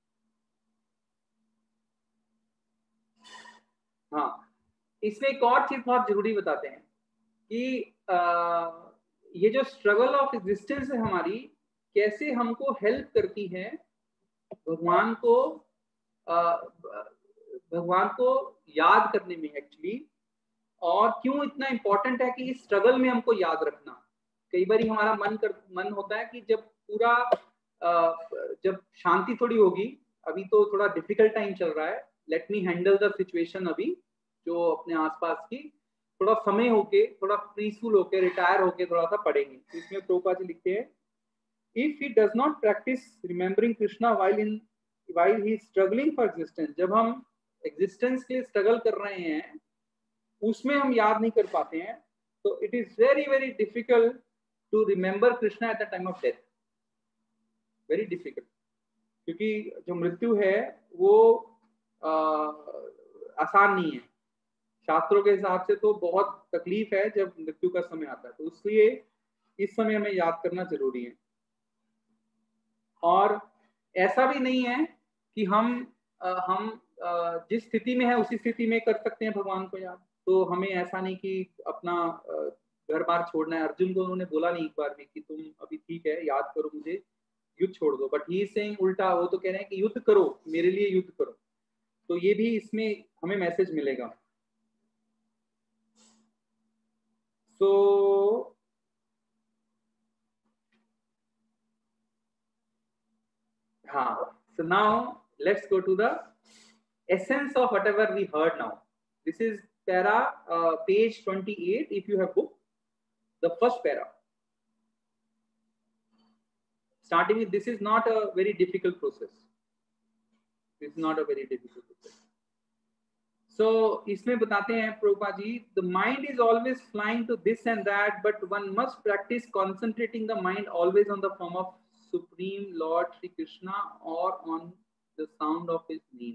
हाँ, इसमें एक और चीज बहुत जरूरी बताते हैं कि आ, ये जो स्ट्रगल ऑफ एग्जिस्टेंस है हमारी, कैसे हमको हेल्प करती है भगवान को आ, भगवान को याद करने में एक्चुअली. और क्यों इतना इंपॉर्टेंट है कि इस स्ट्रगल में हमको याद रखना. कई बार हमारा मन कर मन होता है कि जब पूरा जब शांति थोड़ी होगी, अभी तो थोड़ा डिफिकल्ट टाइम चल रहा है, let me handle the situation अभी जो अपने आसपास की, थोड़ा समय होके, थोड़ा पीसफुल होके, रिटायर होके थोड़ा सा पढ़ेंगे। तो इसमें प्रभुपाद जी लिखते हैं, if he does not practise remembering Krishna while in while he is struggling for existence, जब हम एग्जिस्टेंस के लिए स्ट्रगल कर रहे हैं उसमें हम याद नहीं कर पाते हैं, तो it is very very difficult to remember Krishna at the time of death, very difficult, क्योंकि जो मृत्यु है वो आ, आसान नहीं है। शास्त्रों के हिसाब से तो बहुत तकलीफ है जब मृत्यु का समय आता है, तो इसलिए इस समय हमें याद करना जरूरी है। और ऐसा भी नहीं है कि हम आ, हम आ, जिस स्थिति में है उसी स्थिति में कर सकते हैं भगवान को याद, तो हमें ऐसा नहीं कि अपना घर बार छोड़ना है। अर्जुन को उन्होंने बोला नहीं एक बार भी कि तुम अभी ठीक है याद करो मुझे, युद्ध छोड़ दो, बट ही इज सेइंग उल्टा, वो तो कह रहे हैं कि युद्ध करो, मेरे लिए युद्ध करो। तो ये भी इसमें हमें मैसेज मिलेगा। सो हाँ, so now let's go to the essence of whatever we heard now. This is para uh, page twenty-eight if you have book, the first para. Starting with, this is not a very difficult process. This is not a very difficult process. So इसमें बताते हैं Prabhupada ji, the mind is always flying to this and that, but one must practice concentrating the mind always on the form of Supreme Lord Shri Krishna or on the sound of his name.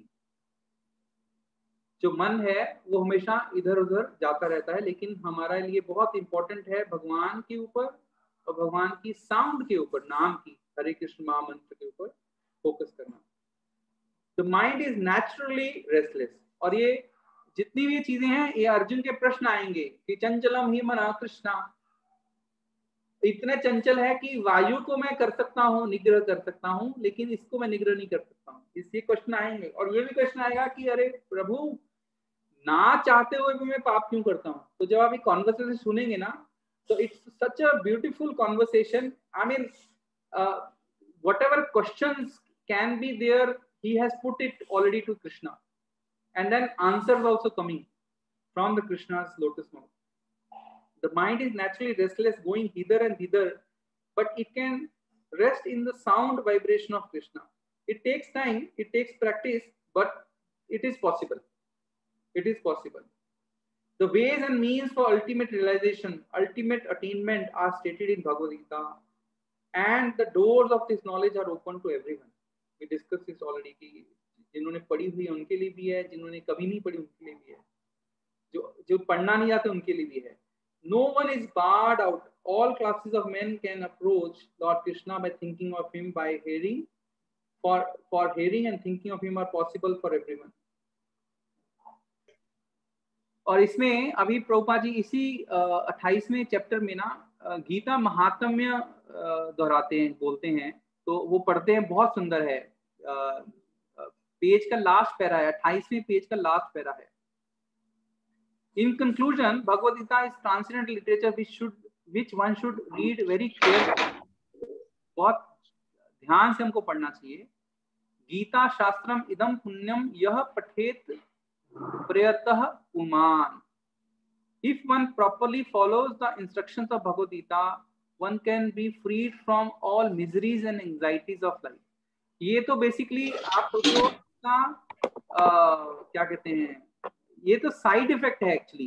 जो मन है वो हमेशा इधर उधर जाता रहता है, लेकिन हमारे लिए बहुत इंपॉर्टेंट है भगवान के ऊपर और भगवान की साउंड के ऊपर, नाम की, हरे कृष्ण महामंत्र के ऊपर फोकस करना। The mind is naturally restless. और ये जितनी भी चीजें हैं ये अर्जुन के प्रश्न आएंगे कि चंचलम ही मना कृष्णा, इतने चंचल है कि वायु को मैं कर सकता हूँ, निग्रह कर सकता हूँ, लेकिन इसको मैं निग्रह नहीं कर सकता हूँ। इससे क्वेश्चन आएंगे। और ये भी क्वेश्चन आएगा कि अरे प्रभु, ना चाहते हुए भी मैं पाप क्यों करता हूँ? तो जब आप ये कॉन्वर्सेशन सुनेंगे ना, तो it's such a beautiful conversation. I mean whatever questions can be there, he has put it already to Krishna, and then answers also coming from the Krishna's lotus mouth. The mind is naturally restless, going hither and thither, but it can rest in the sound vibration of Krishna. It takes time, it takes practice, but it is possible. It is possible. The ways and means for ultimate realization, ultimate attainment are stated in Bhagavad Gita, and the doors of this knowledge are open to everyone. We discussed this already कि जिन्होंने पढ़ी हुई है उनके लिए भी है, जिन्होंने कभी नहीं पढ़ी उनके लिए भी है, जो जो पढ़ना नहीं जाते उनके लिए भी है। No one is barred out. All classes of men can approach Lord Krishna by thinking of him, by hearing. For for hearing and thinking of him are possible for everyone. और इसमें अभी प्रभुपाद जी इसी अट्ठाईसवें चैप्टर में ना गीता महात्म्य दोहराते हैं, बोलते हैं, तो वो पढ़ते हैं, बहुत सुंदर है। पेज का लास्ट पैरा है, अट्ठाईसवें पेज का लास्ट पैरा है। In conclusion, Bhagavad Gita is transcendental literature which should which one should read very carefully. बहुत ध्यान से हमको पढ़ना चाहिए। गीता शास्त्रम इदम पुण्यम यह पठेत प्रयतः पुमान. If one properly follows the instructions of Bhagavad Gita, one can be freed from all miseries and anxieties of life. ये तो बेसिकली आप सोचो का क्या कहते हैं, ये तो साइड इफेक्ट है एक्चुअली।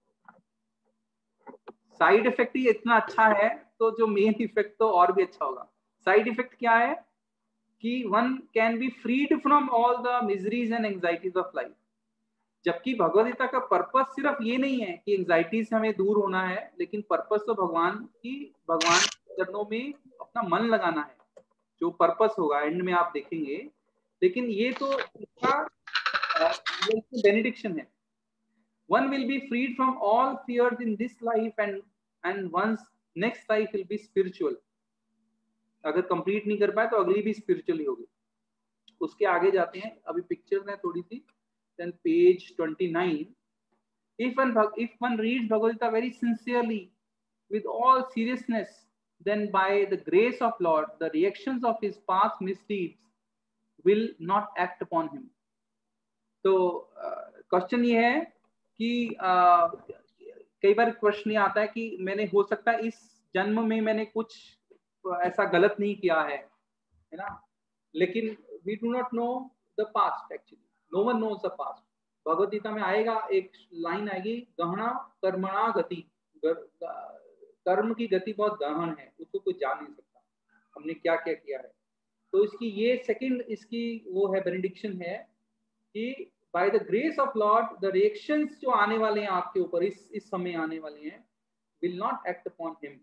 साइड इफेक्ट ही इतना अच्छा है तो जो मेन इफेक्ट तो और भी अच्छा होगा। साइड इफेक्ट क्या है कि one can be freed from all the miseries and anxieties of life. जबकि भगवद गीता का पर्पस सिर्फ ये नहीं है कि एंजाइटी से हमें दूर होना है, लेकिन पर्पस तो भगवान की भगवान के चरणों में अपना मन लगाना है, जो पर्पस होगा एंड में आप देखेंगे। लेकिन ये तो इसका बेनिडिक्शन है। One will be freed from all fears in this life and and one's next life will be spiritual. अगर कंप्लीट नहीं कर पाए तो अगली भी स्पिरिचुअल ही होगी। उसके आगे जाते हैं, अभी पिक्चर्स हैं थोड़ी सी। Then page twenty-nine. If one if one reads Bhagavad Gita very sincerely, with all seriousness, then by the grace of Lord, the reactions of his past misdeeds will not act upon him. तो question uh, ये है कि uh, कई बार प्रश्न ये आता है कि मैंने हो सकता है इस जन्म में मैंने कुछ ऐसा गलत नहीं किया है, है ना, लेकिन we do not know the past, actually no one knows the past. Bhagavad Gita में आएगा, एक लाइन आएगी, गहना कर्मणा गति, कर्म की गति बहुत गहन है, उसको कोई जान नहीं सकता हमने क्या क्या किया है। तो इसकी ये सेकंड इसकी वो है बेनेडिक्शन है कि by the grace of Lord the reactions जो आने वाले हैं आपके ऊपर, इस इस समय आने वाले हैं, will not act upon him.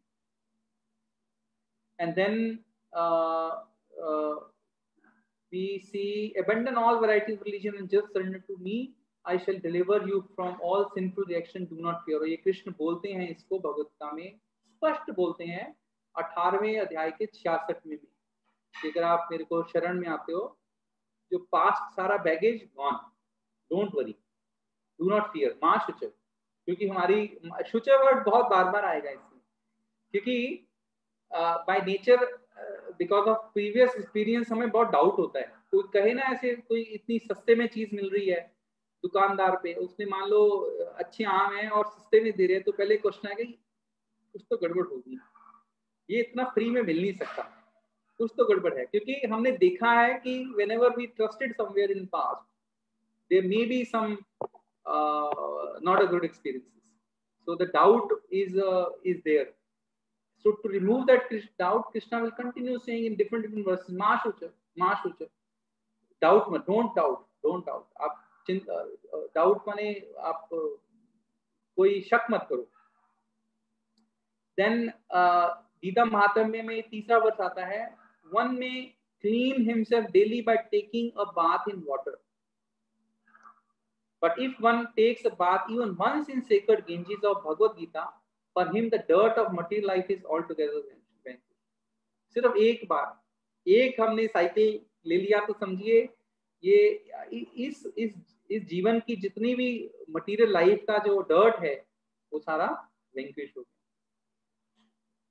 And then we see, abandon all varieties of religion and just surrender to me, I shall deliver you from all sinful reaction, do not fear। ये कृष्ण बोलते हैं इसको भगवद गीता में, स्पष्ट बोलते हैं अठारहवें अध्याय के छियासठवें में। अगर आप मेरे को शरण में आते हो, जो पास्ट सारा baggage gone, don't worry, do not fear, माँ शुचर, क्योंकि हमारी शुचर वर्ड बहुत बार बार आएगा इसमें, क्योंकि by nature because of previous experience हमें बहुत डाउट होता है। कोई कहे ना ऐसे, कोई इतनी सस्ते में चीज मिल रही है दुकानदार पे, उसने मान लो अच्छे आम है और सस्ते में दे रहे हैं, तो पहले क्वेश्चन आएगा कुछ तो गड़बड़ होगी, ये इतना फ्री में मिल नहीं सकता, कुछ तो गड़बड़ है। क्योंकि हमने देखा है कि whenever we trusted somewhere in past, there may be some uh, not a good experiences, so the doubt is uh, is there. So to remove that doubt, Krishna will continue saying in different different verses, Ma Shucha, Ma Shucha, doubt मत, don't doubt, don't doubt। आप चिंता, doubt माने आप कोई शक मत करो। Then Gita महात्म्य में तीसरा वर्ष आता है, one may clean himself daily by taking a bath in water, but if one takes a bath even once in sacred Ganges of Bhagavad Gita, for him the dirt of material life is altogether vanished। सिर्फ एक बार, एक हमने cycle ले लिया तो समझिए ये इस इस इस जीवन की जितनी भी मटेरियल लाइफ का जो डर्ट है वो सारा वैंक्विश हो गया।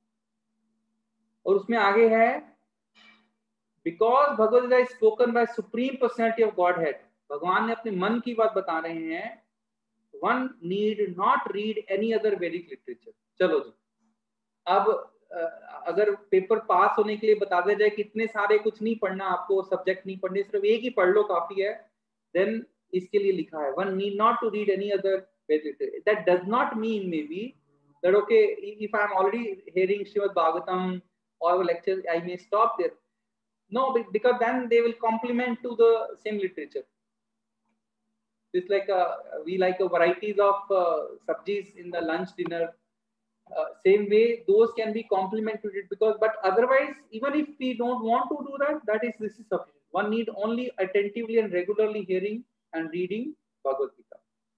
और उसमें आगे है, because Bhagavad Gita is spoken by supreme personality of Godhead, भगवान ने अपने मन की बात बता रहे हैं, one need not read any other Vedic literature। चलो जी, अब अगर पेपर पास होने के लिए बता दिया जाए कि इतने सारे कुछ नहीं पढ़ना, आपको सब्जेक्ट नहीं पढ़ने, सिर्फ एक ही पढ़ लो काफी है, देन इसके लिए लिखा है one need not to read any other Vedic literature। That does not mean maybe that okay, if I am already hearing Srimad Bhagavatam or lectures, I may stop there। No, because then they will complement to the same literature। It's like a, we like a varieties of uh, sabjis in the lunch dinner, uh, same way those can be complemented, because but otherwise even if we don't want to do that, that is this is sufficient। One need only attentively and regularly hearing and reading Bhagavad Gita।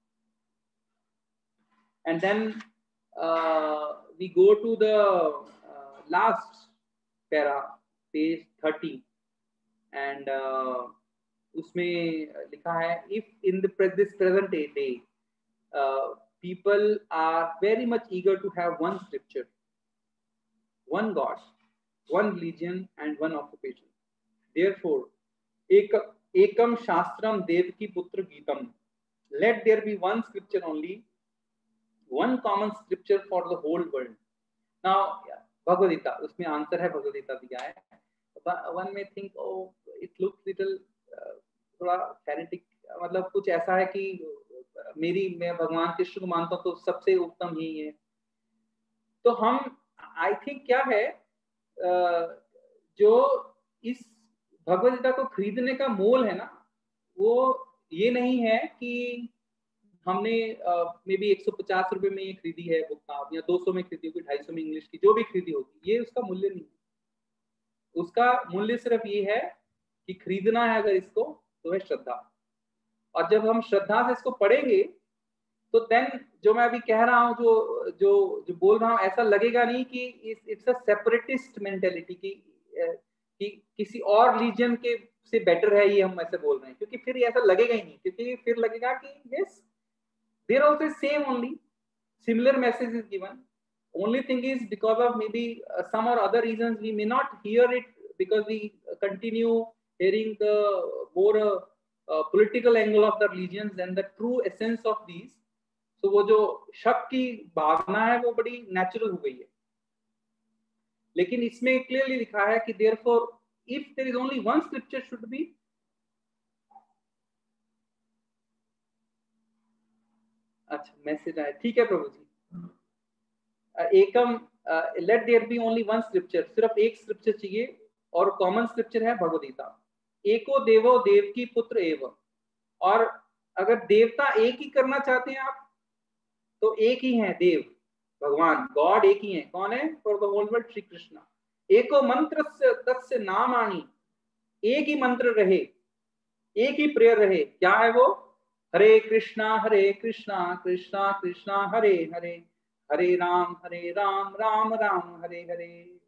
And then uh, we go to the uh, last para, page thirty, and uh, उसमें लिखा है, if in the this present day uh, people are very much eager to have one scripture, one God, one religion and one occupation, therefore ek ekam shastram devki putra geetam, let there be one scripture only, one common scripture for the whole world। Now Bhagavad Gita, उसमें answer है Bhagavad Gita दिया है। One may think, oh, it looks little थोड़ा fanatic, मतलब कुछ ऐसा है कि मेरी मैं भगवान कृष्ण को मानता हूँ तो सबसे उत्तम यही है। तो हम आई थिंक क्या है, जो इस भगवद गीता को खरीदने का मोल है ना, वो ये नहीं है कि हमने मे बी एक सौ पचास रुपए में ये खरीदी है बुक आप, या दो सौ में खरीदी होगी, ढाई सौ में इंग्लिश की जो भी खरीदी होगी, ये उसका मूल्य नहीं है। उसका मूल्य सिर्फ ये है कि खरीदना है अगर इसको तो है श्रद्धा। और जब हम श्रद्धा से इसको पढ़ेंगे तो देन जो मैं अभी कह रहा हूँ, जो जो जो बोल रहा हूँ, ऐसा लगेगा नहीं कि इट्स अ सेपरेटिस्ट मेंटेलिटी की कि किसी और रिलीजन के से बेटर है ये हम ऐसे बोल रहे हैं, क्योंकि फिर ऐसा लगेगा ही नहीं, क्योंकि फिर लगेगा कि yes there also same only similar message is given, only thing is because of maybe some और other reasons we may not hear it because we continue hearing the more uh, uh, political angle of the religions than the true essence of these। तो वो जो शक की भावना है वो बड़ी natural हो गई है। लेकिन इसमें क्लियरली लिखा है कि therefore if there is only one scripture should be अच्छा मैसेज आया, ठीक है प्रभु जी। एकम let there be only one scripture, सिर्फ एक स्क्रिप्चर चाहिए और कॉमन स्क्रिप्चर है भगवद गीता। एको देवो देव की पुत्र एव, और अगर देवता एक ही करना चाहते हैं आप तो एक ही है देव, भगवान गॉड एक ही है। कौन है? For the whole world Shri Krishna. एको मंत्र से तस्य नामानि, एक ही मंत्र रहे, एक ही प्रेयर रहे। क्या है वो? हरे कृष्णा हरे कृष्णा कृष्णा कृष्णा हरे हरे, हरे राम हरे राम राम राम हरे हरे।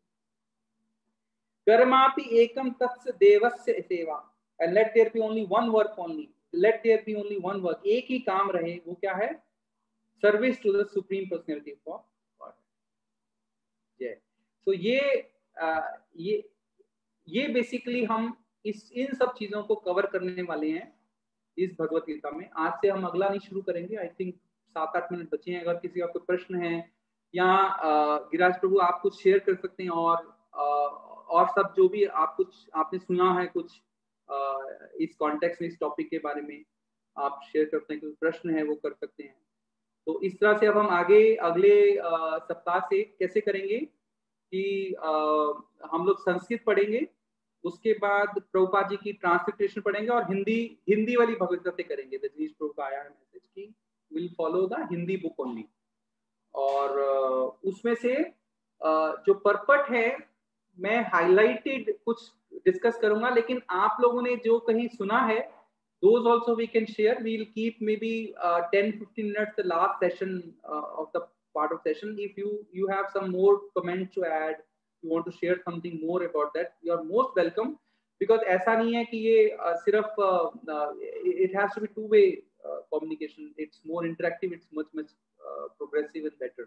कर्मापि एकम तस्य देवस्य सेवा, and let there be only one work only, let there be only one work, एक ही काम रहे। वो क्या है? Service to the supreme personality of God. जय। तो ये आ, ये ये बेसिकली हम इस इन सब चीजों को कवर करने वाले हैं इस भगवत गीता में। आज से हम अगला नहीं शुरू करेंगे। आई थिंक सात आठ मिनट बचे हैं। अगर किसी का कोई प्रश्न है या गिरिराज प्रभु आप कुछ शेयर कर सकते हैं, और आ, और सब जो भी आप कुछ आपने सुना है कुछ आ, इस कॉन्टेक्स्ट में इस टॉपिक के बारे में आप शेयर करते हैं, कोई प्रश्न है वो कर सकते हैं। तो इस तरह से अब हम आगे अगले आ, सप्ताह से कैसे करेंगे कि आ, हम लोग संस्कृत पढ़ेंगे, उसके बाद प्रभुपाद जी की ट्रांसलेशन पढ़ेंगे और हिंदी हिंदी वाली भगवत गीता करेंगे। रजनीश प्रभु का आया है मैसेज की will follow the Hindi book only, और उसमें से जो परपट है मैं हाईलाइटेड कुछ डिस्कस करूंगा, लेकिन आप लोगों ने जो कहीं सुना है those also we can share. We will keep maybe uh, ten to fifteen minutes the last session uh, of the part of session. If you you have some more comments to add, you want to share something more about that, you are most welcome. Because ऐसा नहीं है कि ये uh, सिर्फ uh, uh, it has to be two way uh, communication. It's more interactive. It's much much uh, progressive and better.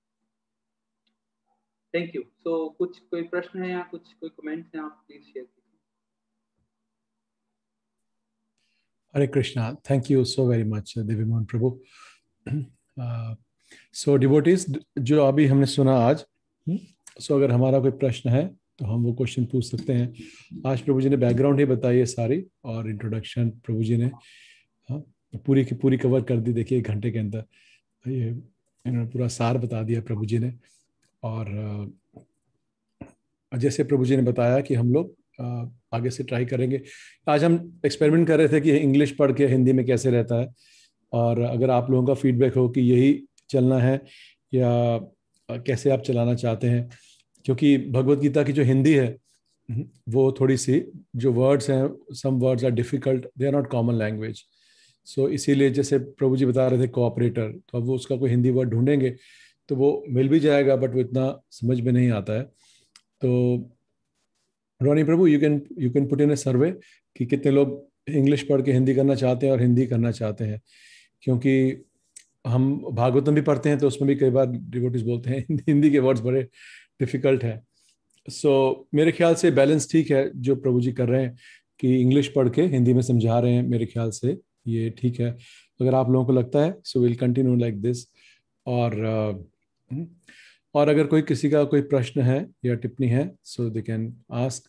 Thank you. So कुछ कोई प्रश्न है या कुछ कोई comments हैं आप please share. Hare Krishna. Thank you so very much, Devi Mohan Prabhu. Uh, so devotees, जो अभी हमने सुना आज, so अगर हमारा कोई प्रश्न है तो हम वो क्वेश्चन पूछ सकते हैं। आज प्रभु जी ने बैकग्राउंड ही बताई है सारी, और इंट्रोडक्शन प्रभु जी ने हाँ, पूरी की पूरी कवर कर दी। देखिए एक घंटे के अंदर ये इन्होंने पूरा सार बता दिया प्रभु जी ने। और जैसे प्रभु जी ने बताया कि हम लोग आगे से ट्राई करेंगे। आज हम एक्सपेरिमेंट कर रहे थे कि इंग्लिश पढ़ के हिंदी में कैसे रहता है, और अगर आप लोगों का फीडबैक हो कि यही चलना है या कैसे आप चलाना चाहते हैं, क्योंकि भगवत गीता की जो हिंदी है वो थोड़ी सी जो वर्ड्स हैं, some words are difficult, they are not common language. So इसीलिए जैसे प्रभु जी बता रहे थे कोऑपरेटर, तो अब वो उसका कोई हिंदी वर्ड ढूंढेंगे तो वो मिल भी जाएगा, बट वो इतना समझ में नहीं आता है। तो Ronnie Prabhu, you can you can put in a survey कि कितने लोग इंग्लिश पढ़ के हिंदी करना चाहते हैं और हिंदी करना चाहते हैं, क्योंकि हम भागवतम भी पढ़ते हैं तो उसमें भी कई बार डिवोटीज बोलते हैं हिंदी के वर्ड्स बड़े डिफिकल्ट हैं। सो so, मेरे ख्याल से बैलेंस ठीक है जो प्रभु जी कर रहे हैं कि इंग्लिश पढ़ के हिंदी में समझा रहे हैं। मेरे ख्याल से ये ठीक है। अगर आप लोगों को लगता है so will continue like this. और और अगर कोई किसी का कोई प्रश्न है या टिप्पणी है so they can ask.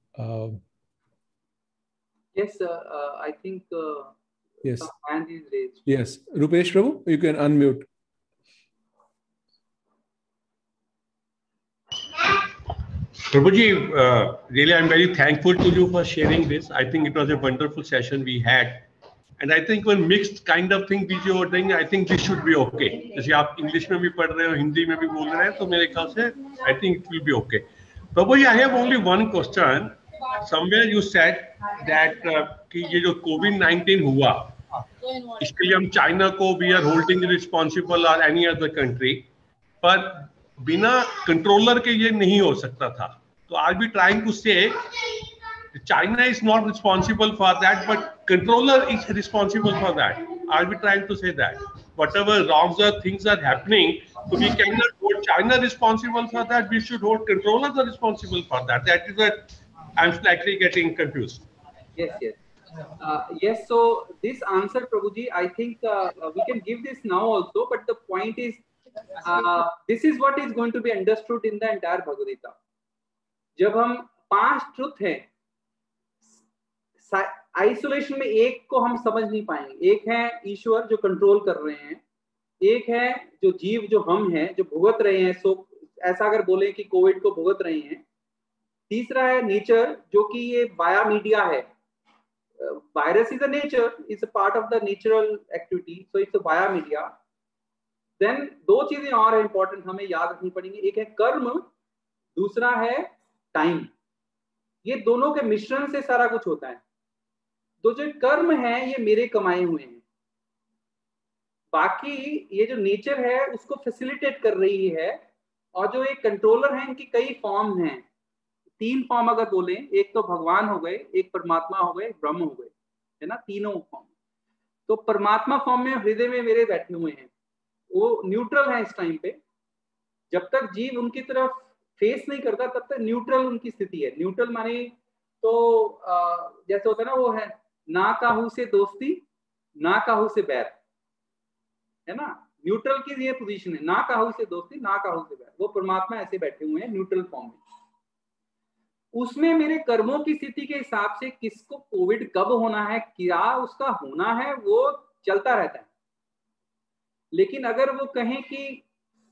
Yes I think yes hand is raised. Yes, Rupesh Prabhu, you can unmute. Prabhuji, uh, really I'm very thankful to you for sharing this. I think it was a wonderful session we had. And I think one mixed kind of thing which you are doing, I think this should be okay. जैसे आप English में भी पढ़ रहे हो, हिंदी में भी बोल रहे हैं, तो मेरे ख्याल से I think it will be okay. Prabhuji, I have only one question. Somewhere you said that uh, कि ये जो कोविड नाइनटीन हुआ, इसके लिए हम चाइना को वी आर होल्डिंग रिस्पॉन्सिबल और एनी अदर कंट्री, पर बिना कंट्रोलर के ये नहीं हो सकता था। तो are be trying to say China is not responsible for that, but controller is responsible for that. Are be trying to say that whatever wrongs or things are happening, so we cannot hold China responsible for that. We should hold controllers responsible for that. That is what I'm slightly getting confused. Yes, yes. Uh, yes, so this answer, Prabhuji, I think uh, we can give this now also, but the point is, uh, this is what is going to be understood in the entire Bhagavad Gita. जब हम पांच truth हैं, isolation में एक को हम समझ नहीं पाएंगे. एक है ईश्वर जो कंट्रोल कर रहे हैं, एक है जो जीव जो हम हैं जो भुगत रहे हैं, सो ऐसा अगर बोले कि कोविड को भुगत रहे हैं. तीसरा है नेचर जो कि ये बाया मीडिया है. Virus is a nature, is a part of the natural activity, so it's a via media. Then दो चीजें और है इंपॉर्टेंट हमें याद रखनी पड़ेंगी. एक है कर्म, दूसरा है टाइम. ये दोनों के मिश्रण से सारा कुछ होता है. तो जो कर्म है ये मेरे कमाए हुए हैं, बाकी ये जो नेचर है उसको फैसिलिटेट कर रही है. और जो एक कंट्रोलर है, इनकी कई फॉर्म हैं. तीन फॉर्म अगर बोले, एक तो भगवान हो गए, एक परमात्मा हो गए, ब्रह्म हो गए, है ना, तीनों फॉर्म. तो परमात्मा फॉर्म में हृदय में मेरे बैठे हुए हैं, वो न्यूट्रल है इस टाइम पे. जब तक जीव उनकी तरफ फेस नहीं करता तब तक न्यूट्रल उनकी स्थिति है. न्यूट्रल माने तो आ, जैसे होता है ना, वो है ना काहू से दोस्ती ना काहू से बैर, है ना. न्यूट्रल की ये पोजीशन है, ना काहू से दोस्ती ना काहू से बैर. वो परमात्मा ऐसे बैठे हुए हैं न्यूट्रल फॉर्म में. उसमें मेरे कर्मों की स्थिति के हिसाब से किसको कोविड कब होना है, क्या उसका होना है, वो चलता रहता है. लेकिन अगर वो कहें कि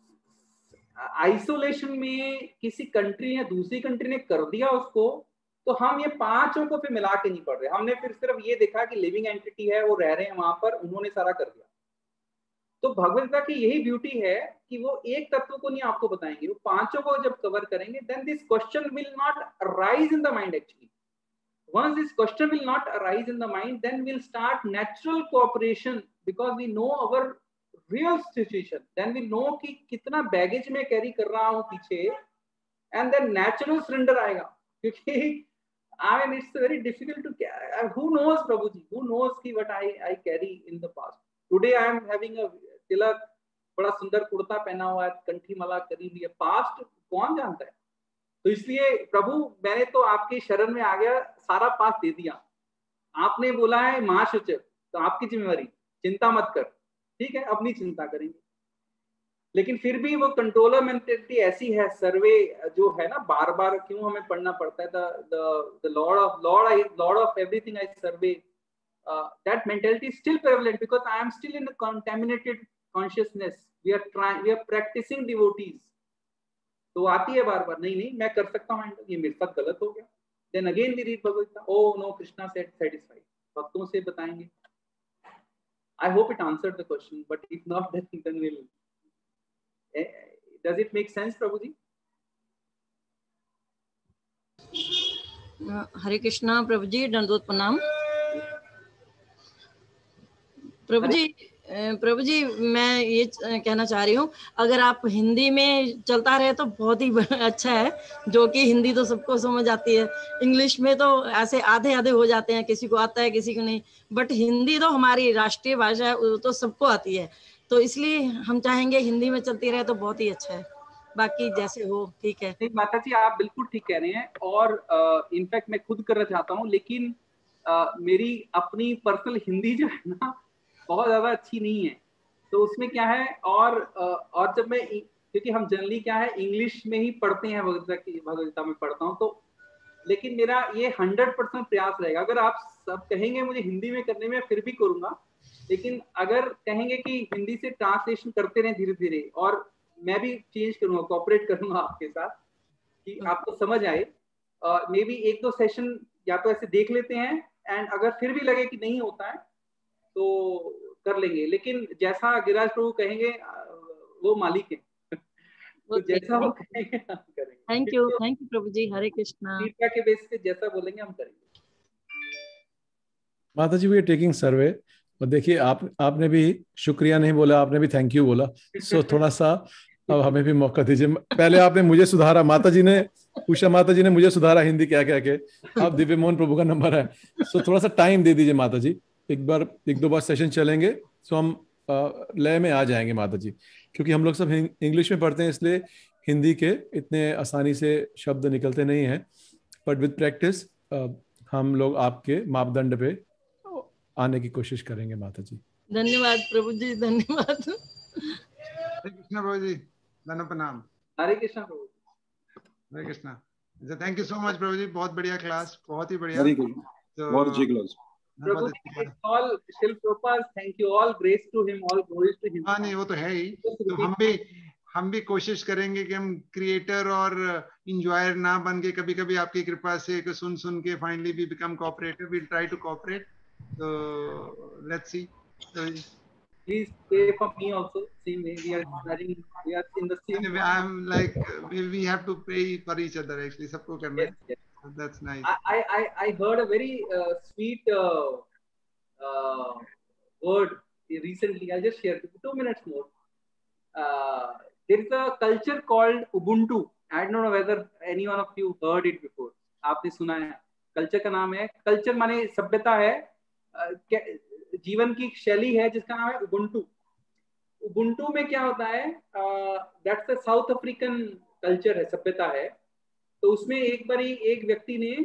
आइसोलेशन में किसी कंट्री या दूसरी कंट्री ने कर दिया उसको, तो हम ये पांचों को फिर मिला के नहीं पढ़ रहे. हमने फिर सिर्फ ये देखा कि लिविंग एंटिटी है, वो रह रहे हैं वहां पर, उन्होंने सारा कर दिया. तो भगवद गीता की यही ब्यूटी है कि वो एक तत्व को नहीं आपको बताएंगे, वो पांचों को जब कवर करेंगे, then this question will not arise in the mind. Actually once this question will not arise in the mind, then we'll start natural cooperation because we know our real situation. Then we know कि कितना baggage में carry कर रहा हूँ पीछे, and then natural surrender आएगा. क्योंकि I mean it's very difficult to carry. Who knows, Prabhuji? Who knows कि what I I carry in the past. Today I am having a तिलक, बड़ा सुंदर कुर्ता पहना हुआ है, कंठी माला करी हुई है. पास्ट कौन जानता है. तो इसलिए प्रभु मैंने तो आपकी शरण में आ गया, सारा पास दे दिया. आपने बोला है मां शुच, तो आपकी जिम्मेवारी, चिंता मत कर. ठीक है, अपनी चिंता करेंगे. लेकिन फिर भी वो कंट्रोलर मेंटेलिटी ऐसी है, सर्वे जो है ना, बार बार क्यों हमें पढ़ना पड़ता है, the the Lord of Lord I Lord of everything I survey. That mentality still prevalent because I am still in a contaminated consciousness. We are trying, we are practising devotees. तो आती है बार बार, नहीं नहीं मैं कर सकता हूँ, ये मेरे साथ गलत हो गया. Then again we read Bhagavad Gita, oh no Krishna said satisfied. भक्तों से बताएंगे. I hope it answered the question, but if not then will. Does it make sense Prabhu ji? Hare Krishna Prabhu ji, दंडवत प्रणाम प्रभु जी. प्रभु जी मैं ये कहना चाह रही हूँ, अगर आप हिंदी में चलता रहे तो बहुत ही अच्छा है, जो कि हिंदी तो सबको समझ आती है. इंग्लिश में तो ऐसे आधे आधे हो जाते हैं, किसी को आता है किसी को नहीं, बट हिंदी तो हमारी राष्ट्रीय भाषा है, वो तो सबको आती है. तो इसलिए हम चाहेंगे हिंदी में चलती रहे तो बहुत ही अच्छा है. बाकी जैसे हो ठीक है. नहीं माता जी, आप बिल्कुल ठीक कह रहे हैं. और इनफैक्ट मैं खुद करना चाहता हूँ, लेकिन uh, मेरी अपनी पर्सनल हिंदी जो है ना बहुत ज्यादा अच्छी नहीं है. तो उसमें क्या है, और और जब मैं, क्योंकि हम जनरली क्या है इंग्लिश में ही पढ़ते हैं, भगवद गीता भगवद गीता में पढ़ता हूँ, तो लेकिन मेरा ये हंड्रेड परसेंट प्रयास रहेगा. अगर आप सब कहेंगे मुझे हिंदी में करने में, फिर भी करूंगा. लेकिन अगर कहेंगे कि हिंदी से ट्रांसलेशन करते रहे धीरे धीरे, और मैं भी चेंज करूंगा, कोऑपरेट करूंगा आपके साथ कि आपको समझ आए. मे बी एक दो सेशन या तो ऐसे देख लेते हैं, एंड अगर फिर भी लगे कि नहीं होता है तो कर लेंगे. लेकिन जैसा गिरिराज प्रभु कहेंगे वो मालिक है. तो जैसा वो कहेंगे हम करेंगे. Thank you, thank you Prabhu ji. Hare Krishna. Feedback के बेस पे जैसा बोलेंगे हम करेंगे. माता जी वी आर टेकिंग सर्वे. और देखिए आप आपने भी शुक्रिया नहीं बोला, आपने भी थैंक यू बोला. सो so, थोड़ा सा अब हमें भी मौका दीजिए. पहले आपने मुझे सुधारा, माता जी ने, उषा माता जी ने मुझे सुधारा हिंदी क्या क्या के. अब दिव्य मोहन प्रभु का नंबर है. सो so, थोड़ा सा टाइम दे दीजिए माता जी. एक बार एक दो बार सेशन चलेंगे सो हम लय में आ जाएंगे माता जी, क्योंकि हम लोग सब इंग्लिश में पढ़ते हैं, इसलिए हिंदी के इतने आसानी से शब्द निकलते नहीं हैं. बट विद प्रैक्टिस हम लोग आपके मापदंड पे आने की कोशिश करेंगे माता जी। धन्यवाद प्रभु जी, धन्यवाद। हरे कृष्णा प्रभु जी, धन्य प्रणाम। Hare Krishna Prabhu. Hare Krishna. Thank you so much Prabhu ji, बहुत बढ़िया क्लास, बहुत ही बढ़िया। हरे कृष्ण, तो बहुत अच्छी class. Prabhu ji, all Shil Prabhupada, thank you, all grace to him, all glories to him. हाँ नहीं वो तो है ही। तो हम भी हम भी कोशिश करेंगे कि हम क्रिएटर और इंजॉयर ना बन के, कभी कभी आपकी कृपा से सुन सुन के finally we become cooperative, we try to cooperate. तो let's see. Please pray for me also. Same way, we are studying, we are in the same. Anyway, I'm like we, we have to pray for each other actually. सबको करना है। Yes, yes. That's nice. I I I heard a very uh, sweet uh, uh, word recently. I'll just share two minutes more. Uh, there is a culture called Ubuntu. I don't know whether any one of you heard it before. आपने सुना है? Culture का नाम है, culture माने सभ्यता है, uh, जीवन की शैली है जिसका नाम है Ubuntu. Ubuntu में क्या होता है? uh, that's the South African culture है, सभ्यता है। तो उसमें एक बारी एक व्यक्ति ने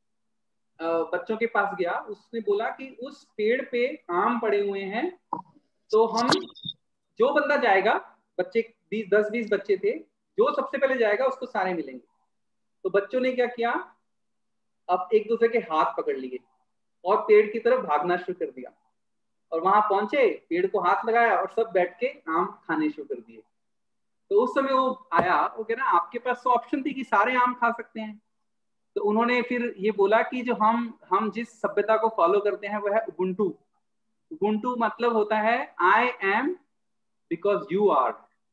बच्चों के पास गया, उसने बोला कि उस पेड़ पे आम पड़े हुए हैं, तो हम जो बंदा जाएगा, बच्चे बीस दस बीस बच्चे थे, जो सबसे पहले जाएगा उसको सारे मिलेंगे। तो बच्चों ने क्या किया, अब एक दूसरे के हाथ पकड़ लिए और पेड़ की तरफ भागना शुरू कर दिया, और वहां पहुंचे, पेड़ को हाथ लगाया और सब बैठ के आम खाने शुरू कर दिए। तो उस समय वो आया, वो कह रहा आपके पास तो ऑप्शन थी कि सारे आम खा सकते हैं। तो उन्होंने फिर ये बोला कि जो हम हम जिस सभ्यता को फॉलो करते हैं वो है उबुंटू। उबुंटू मतलब होता है I am because you are.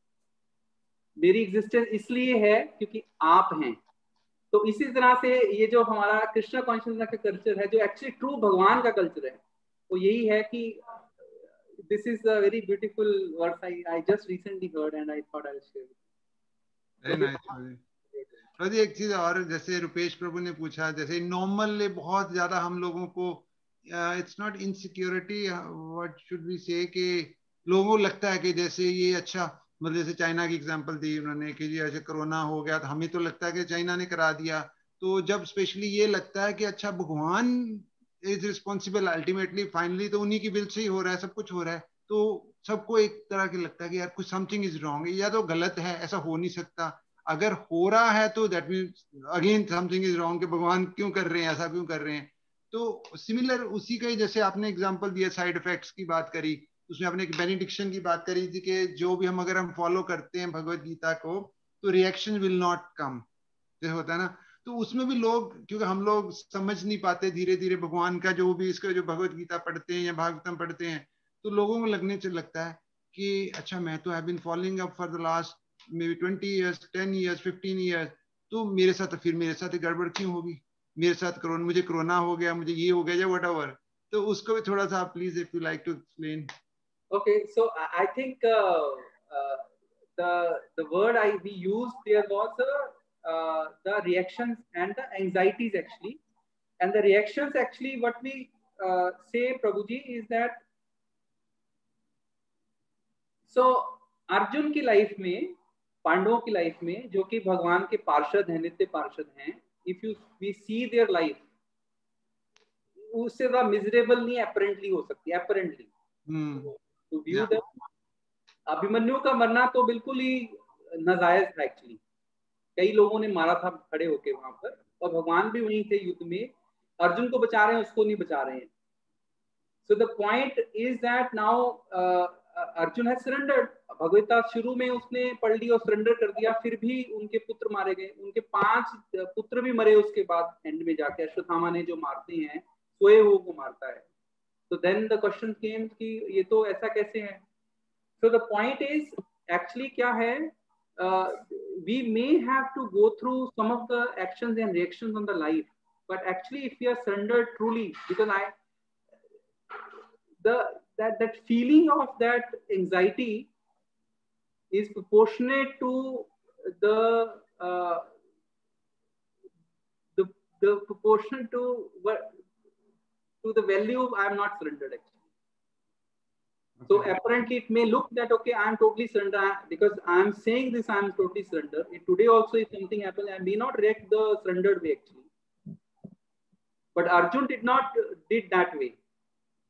मेरी एग्जिस्टेंस इसलिए है क्योंकि आप हैं। तो इसी तरह से ये जो हमारा कृष्णा कॉन्शियसनेस का कल्चर है, जो एक्चुअली ट्रू भगवान का कल्चर है, वो यही है कि this is a very beautiful words I I just recently heard and I thought I will share. Very nice. तो जी एक चीज और, जैसे रुपेश प्रभु ने पूछा, जैसे नॉर्मल बहुत ज्यादा हम लोगों को it's not insecurity, what should we say, कि लोगों को लगता है कि जैसे ये अच्छा, मतलब जैसे चाइना की एग्जांपल दी उन्होंने कि जी ऐसे कोरोना हो गया तो हमें तो लगता है कि चाइना ने करा दिया। तो जब स्पेशली ये लगता है कि अच्छा भगवान इज रिस्पॉन्सिबल अल्टीमेटली, फाइनली तो उन्हीं की विल से ही हो रहा है, सब कुछ हो रहा है, तो सबको एक तरह की लगता है कि यार कुछ समथिंग इज रॉन्ग, या तो गलत है, ऐसा हो नहीं सकता। अगर हो रहा है तो that means again something is wrong, कि भगवान क्यों कर रहे हैं, ऐसा क्यों कर रहे हैं। तो सिमिलर उसी का ही, जैसे आपने एग्जांपल दिया साइड इफेक्ट्स की बात करी, उसमें आपने एक बेनिडिक्शन की बात करी थी कि जो भी हम अगर हम फॉलो करते हैं भगवत गीता को तो रिएक्शन विल नॉट कम, जैसे होता है ना। तो उसमें भी लोग, क्योंकि हम लोग समझ नहीं पाते धीरे धीरे भगवान का, जो भी इसका जो भगवत गीता पढ़ते हैं या भागवतम पढ़ते हैं, तो लोगों को लगने से लगता है कि अच्छा मैं तो have been following up for the last maybe twenty years, ten years, fifteen years, तो मेरे साथ फिर मेरे साथ गड़बड़ क्यों होगी, मेरे साथ कोरोना, मुझे कोरोना हो गया, मुझे ये हो गया या व्हाटएवर। तो उसको भी थोड़ा सा please if you like to explain. Okay, so I think uh, uh, the the word I we used there was uh, uh, the reactions and the anxieties actually, and the reactions actually what we uh, say Prabhuji is that so Arjun की life में, पांडवों की life में, जो कि भगवान के पार्षद हैं, नित्य पार्षद हैं, if you we see their life, उससे ज्यादा मिजरेबल नहीं अपेरेंटली हो सकती, apparently to view that. Abhimanyu का मरना तो बिल्कुल ही नाजायज था एक्चुअली, कई लोगों ने मारा था खड़े होके वहां पर, और भगवान भी वहीं थे युद्ध में, अर्जुन को बचा रहे हैं, उसको नहीं बचा रहे हैं। So the point is that now Arjun has surrendered. भगवता शुरू में उसने पढ़ ली और सरेंडर कर दिया, फिर भी उनके पुत्र मारे गए, उनके पांच पुत्र भी मरे उसके बाद एंड में जाके, अश्वत्थामा ने जो मारते हैं, सोए हुए को मारता है। तो देन द क्वेश्चन केम कि ये तो ऐसा कैसे है। So the point is actually क्या है, we may have to go through some of the actions and reactions on the life, but actually if you are surrendered truly, because I the that that feeling of that anxiety is proportionate to the uh, the the proportion to what to the value I am not surrendered actually. Okay. So apparently it may look that okay, I am totally surrendered because I am saying this, I am totally surrendered. Today also if something happens, I may not react the surrendered way actually, but Arjun did not did that way.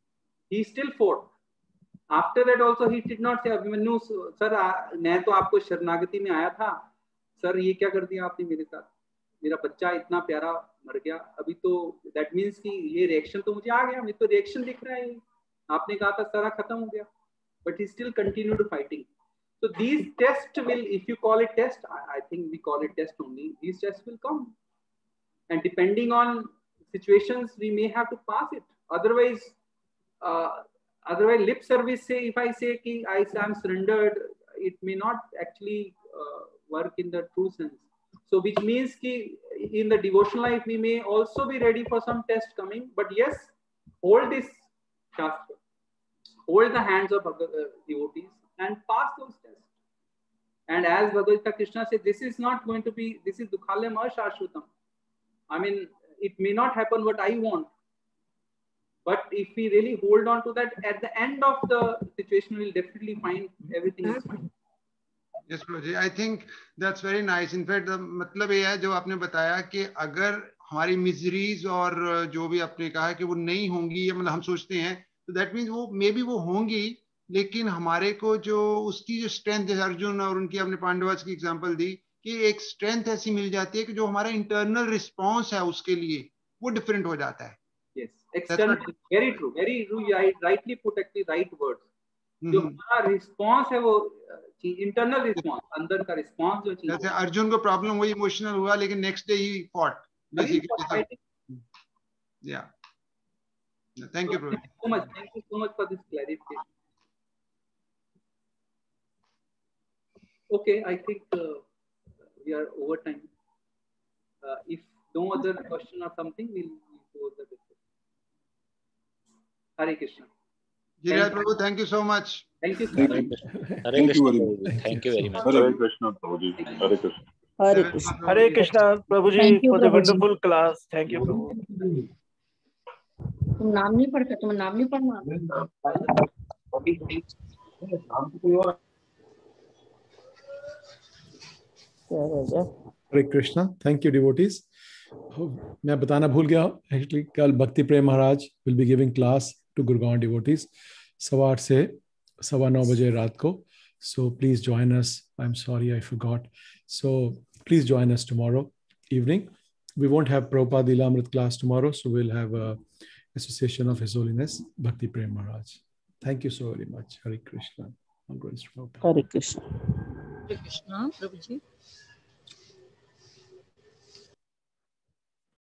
he still fought. After that also he did not say, Abhimanyu sir, मैं तो आपको शरणागति में आया था, sir ये क्या कर दिया आपने मेरे साथ, मेरा बच्चा इतना प्यारा मर गया, अभी तो that means कि ये reaction तो मुझे आ गया, मुझे तो reaction दिख रहा है, आपने कहा था सारा खत्म हो गया, but he still continued fighting. So these tests will, if you call it test, I, I think we call it test only, these tests will come. And depending on situations, we may have to pass it. Otherwise, uh, otherwise lip service say, if I say ki I am surrendered, it may not actually uh, work in the true sense. So which means ki in the devotional life, we may also be ready for some test coming, but yes, hold this Shastra, hold the hands of other uh, devotees and pass those tests. And as Bhagavad Gita Krishna said, this is not going to be, this is Dukhalem Ashashrutam. I mean, it may not happen what I want, but if we really hold on to that, at the end of the situation, we'll definitely find everything is fine. Yes, Prabhuji, I think that's very nice. In fact, the मतलब ये है जो आपने बताया कि अगर हमारी miseries और जो भी आपने कहा कि वो नहीं होंगी, या मतलब हम सोचते हैं, तो दैट मीन्स वो मे बी वो होंगी, लेकिन हमारे को जो उसकी जो स्ट्रेंथ है, अर्जुन और उनकी आपने पांडवास की एग्जांपल दी कि एक स्ट्रेंथ ऐसी मिल जाती है कि जो हमारा इंटरनल रिस्पांस है उसके लिए वो डिफरेंट हो जाता है. Yes, external, very true, very true. You rightly put actually right words. जो हमारा रिस्पांस है वो इंटरनल रिस्पांस, अंदर का रिस्पांस जो चीज. जैसे अर्जुन को प्रॉब्लम हुई, इमोशनल हुआ, लेकिन नेक्स्ट डे ही फॉट बेसिकली. या thank you bro, so much, thank you so much for this clarification. Okay, I think uh, we are over time. Uh, if no other question or something, we'll, we'll close the discussion. Hare Krishna. Jirai Prabhu, thank you so much. Thank you so Thank much. you. Hare Thank you Krishna, very Prabhuji. much. Thank you very much. Hare Krishna, Prabhuji. Hare Krishna. Hare Krishna. Hare Krishna, Prabhuji, Thank you, for the Prabhuji. wonderful class. Thank you, Prabhu. तुम नाम नहीं पढ़ते, तुम नाम नहीं पढ़ना. Hare Krishna. Thank you, devotees. मैं बताना भूल गया, एक्चुअली कल Bhakti Prem Maharaj will be giving class to Gurgaon devotees सवा आठ से सवा नौ बजे रात को. So please join us. I'm sorry I forgot. So please join us tomorrow evening. We won't have Prabhupada Lilamrit class tomorrow, so we'll have a association of His Holiness Bhakti Prem Maharaj. Thank you so very much. Hare Krishna. Hare Krishna. Hare Krishna, Prabhuji.